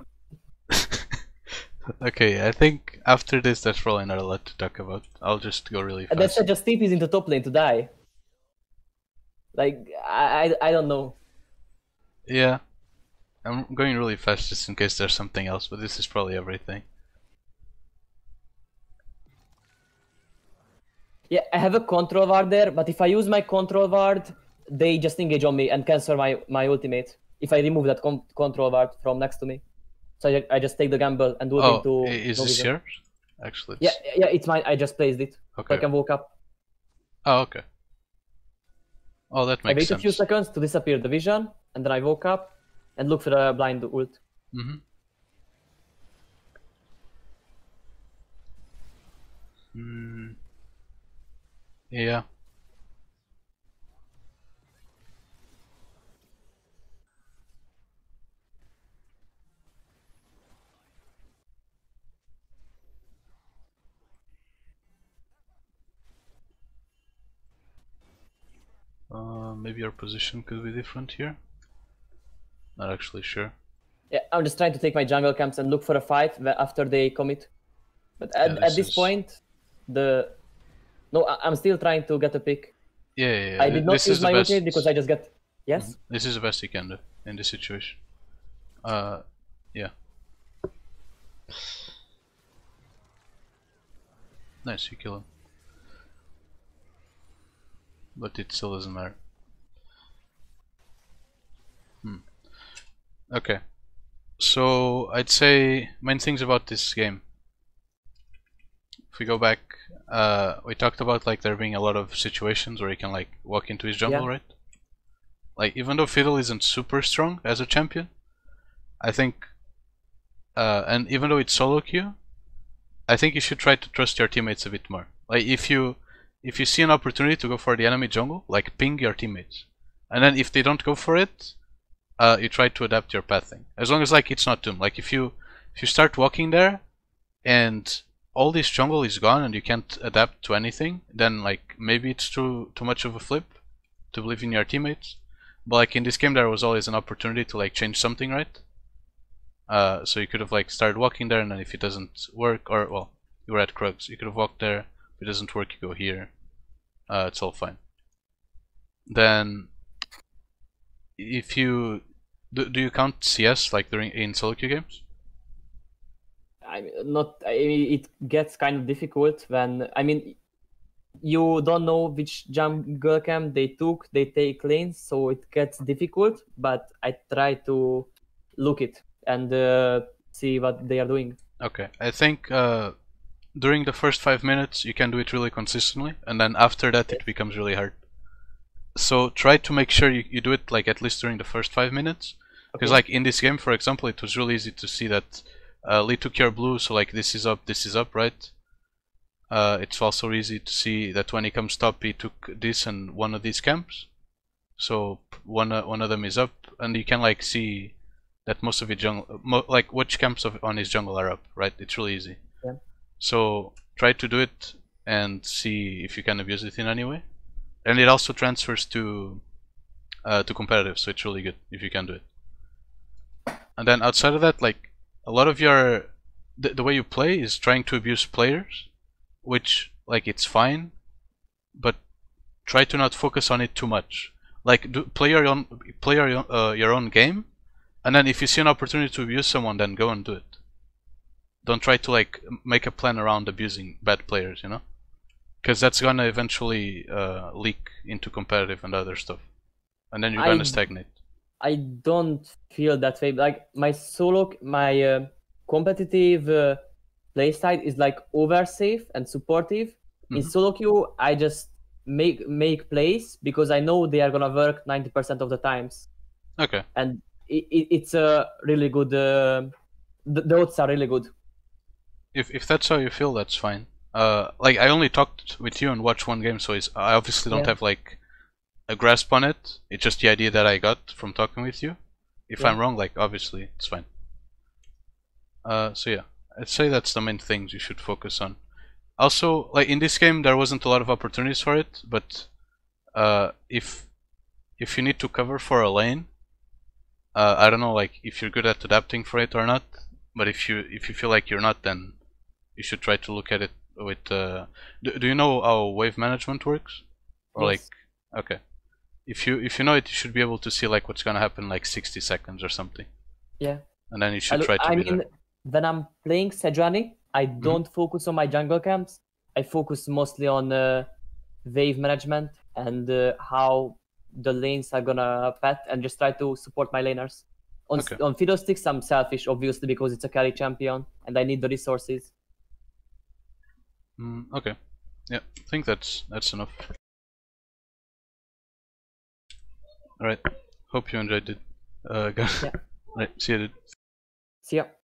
Okay, I think after this, there's probably not a lot to talk about. I'll just go really and then fast. just T Ps into top lane to die. Like I I, I don't know. Yeah, I'm going really fast just in case there's something else, but this is probably everything. Yeah, I have a control ward there, but if I use my control ward, they just engage on me and cancel my, my ultimate. If I remove that con control ward from next to me. So I, I just take the gamble and do it Oh, into... i- is no this vision. yours? Actually, Yeah, it's... yeah, it's mine. I just placed it. So I Okay. can walk up. Oh, okay. Oh, that I makes wait sense. a few seconds to disappear the vision, and then I walk up and look for the blind ult. Mm-hmm. Mm. Yeah. maybe your position could be different here. Not actually sure. Yeah, I'm just trying to take my jungle camps and look for a fight after they commit. But at, Yeah, this at this is- point, the no, I- I'm still trying to get a pick. Yeah, yeah, yeah. I did not this use is the my best. ultimate because I just got yes. This is the best you can do in this situation. Uh, yeah. Nice, you kill him. But it still doesn't matter. Hmm. Okay. So I'd say main things about this game. If we go back, uh, we talked about like there being a lot of situations where you can like walk into his jungle, Yeah. right? Like even though Fiddle isn't super strong as a champion, I think, uh, and even though it's solo queue, I think you should try to trust your teammates a bit more. Like if you if you see an opportunity to go for the enemy jungle, like ping your teammates, and then if they don't go for it, uh, you try to adapt your pathing. As long as like it's not Doom. Like if you if you start walking there, and all this jungle is gone and you can't adapt to anything, then like maybe it's too too much of a flip to believe in your teammates. But like in this game, there was always an opportunity to like change something, right? Uh, so you could have like started walking there, and then if it doesn't work, or well, you were at Krugs, you could have walked there. If it doesn't work, you go here. Uh, it's all fine. Then, if you do, do you count C S like during in solo queue games? I mean, not. I mean, it gets kind of difficult when I mean, you don't know which jungle camp they took. They take lanes, so it gets difficult. But I try to look it and uh, see what they are doing. Okay, I think uh, during the first five minutes you can do it really consistently, and then after that it becomes really hard. So try to make sure you, you do it like at least during the first five minutes, because Okay. like in this game, for example, it was really easy to see that uh, Lee took your blue, so like this is up, this is up, right? Uh, it's also easy to see that when he comes top, he took this and one of these camps. So one uh, one of them is up, and you can like see that most of his jungle, mo like which camps of, on his jungle are up, right? It's really easy. Yeah. So try to do it and see if you can abuse it in any way. And it also transfers to uh, to competitive, so it's really good if you can do it. And then outside of that, like a lot of your the, the way you play is trying to abuse players, which like it's fine, but try to not focus on it too much. Like do, play your own play your own, uh, your own game, and then if you see an opportunity to abuse someone, then go and do it. Don't try to like make a plan around abusing bad players, you know, because that's gonna eventually uh, leak into competitive and other stuff, and then you're gonna I- stagnate. I don't feel that way. Like my solo, my uh, competitive uh, playstyle is like over safe and supportive. In Mhm. solo queue, I just make make plays because I know they are gonna work ninety percent of the times, Okay. and it, it, it's a really good. Uh, the, the odds are really good. If if that's how you feel, that's fine. Uh, like I only talked with you and watched one game, so it's, I obviously don't Yeah. have like a grasp on it. It's just the idea that I got from talking with you. If Yeah. I'm wrong, like obviously it's fine. Uh, so yeah, I'd say that's the main things you should focus on. Also, like in this game, there wasn't a lot of opportunities for it, but uh, if if you need to cover for a lane, uh, I don't know, like if you're good at adapting for it or not. But if you if you feel like you're not, then you should try to look at it with. Uh, do, do you know how wave management works? Or Yes. like, okay, if you if you know it, you should be able to see like what's gonna happen in like sixty seconds or something, Yeah. and then you I, should look- try to I be mean, there. when I'm playing Sejuani, I don't focus on my jungle camps. I focus mostly on uh, wave management and uh, how the lanes are gonna path, and just try to support my laners. On Okay. on Fiddlesticks, I'm selfish, obviously, because it's a carry champion and I need the resources. Mm, okay, yeah, I think that's that's enough. All right, hope you enjoyed it. Uh, guys. Yeah. Right, see you, dude. See ya.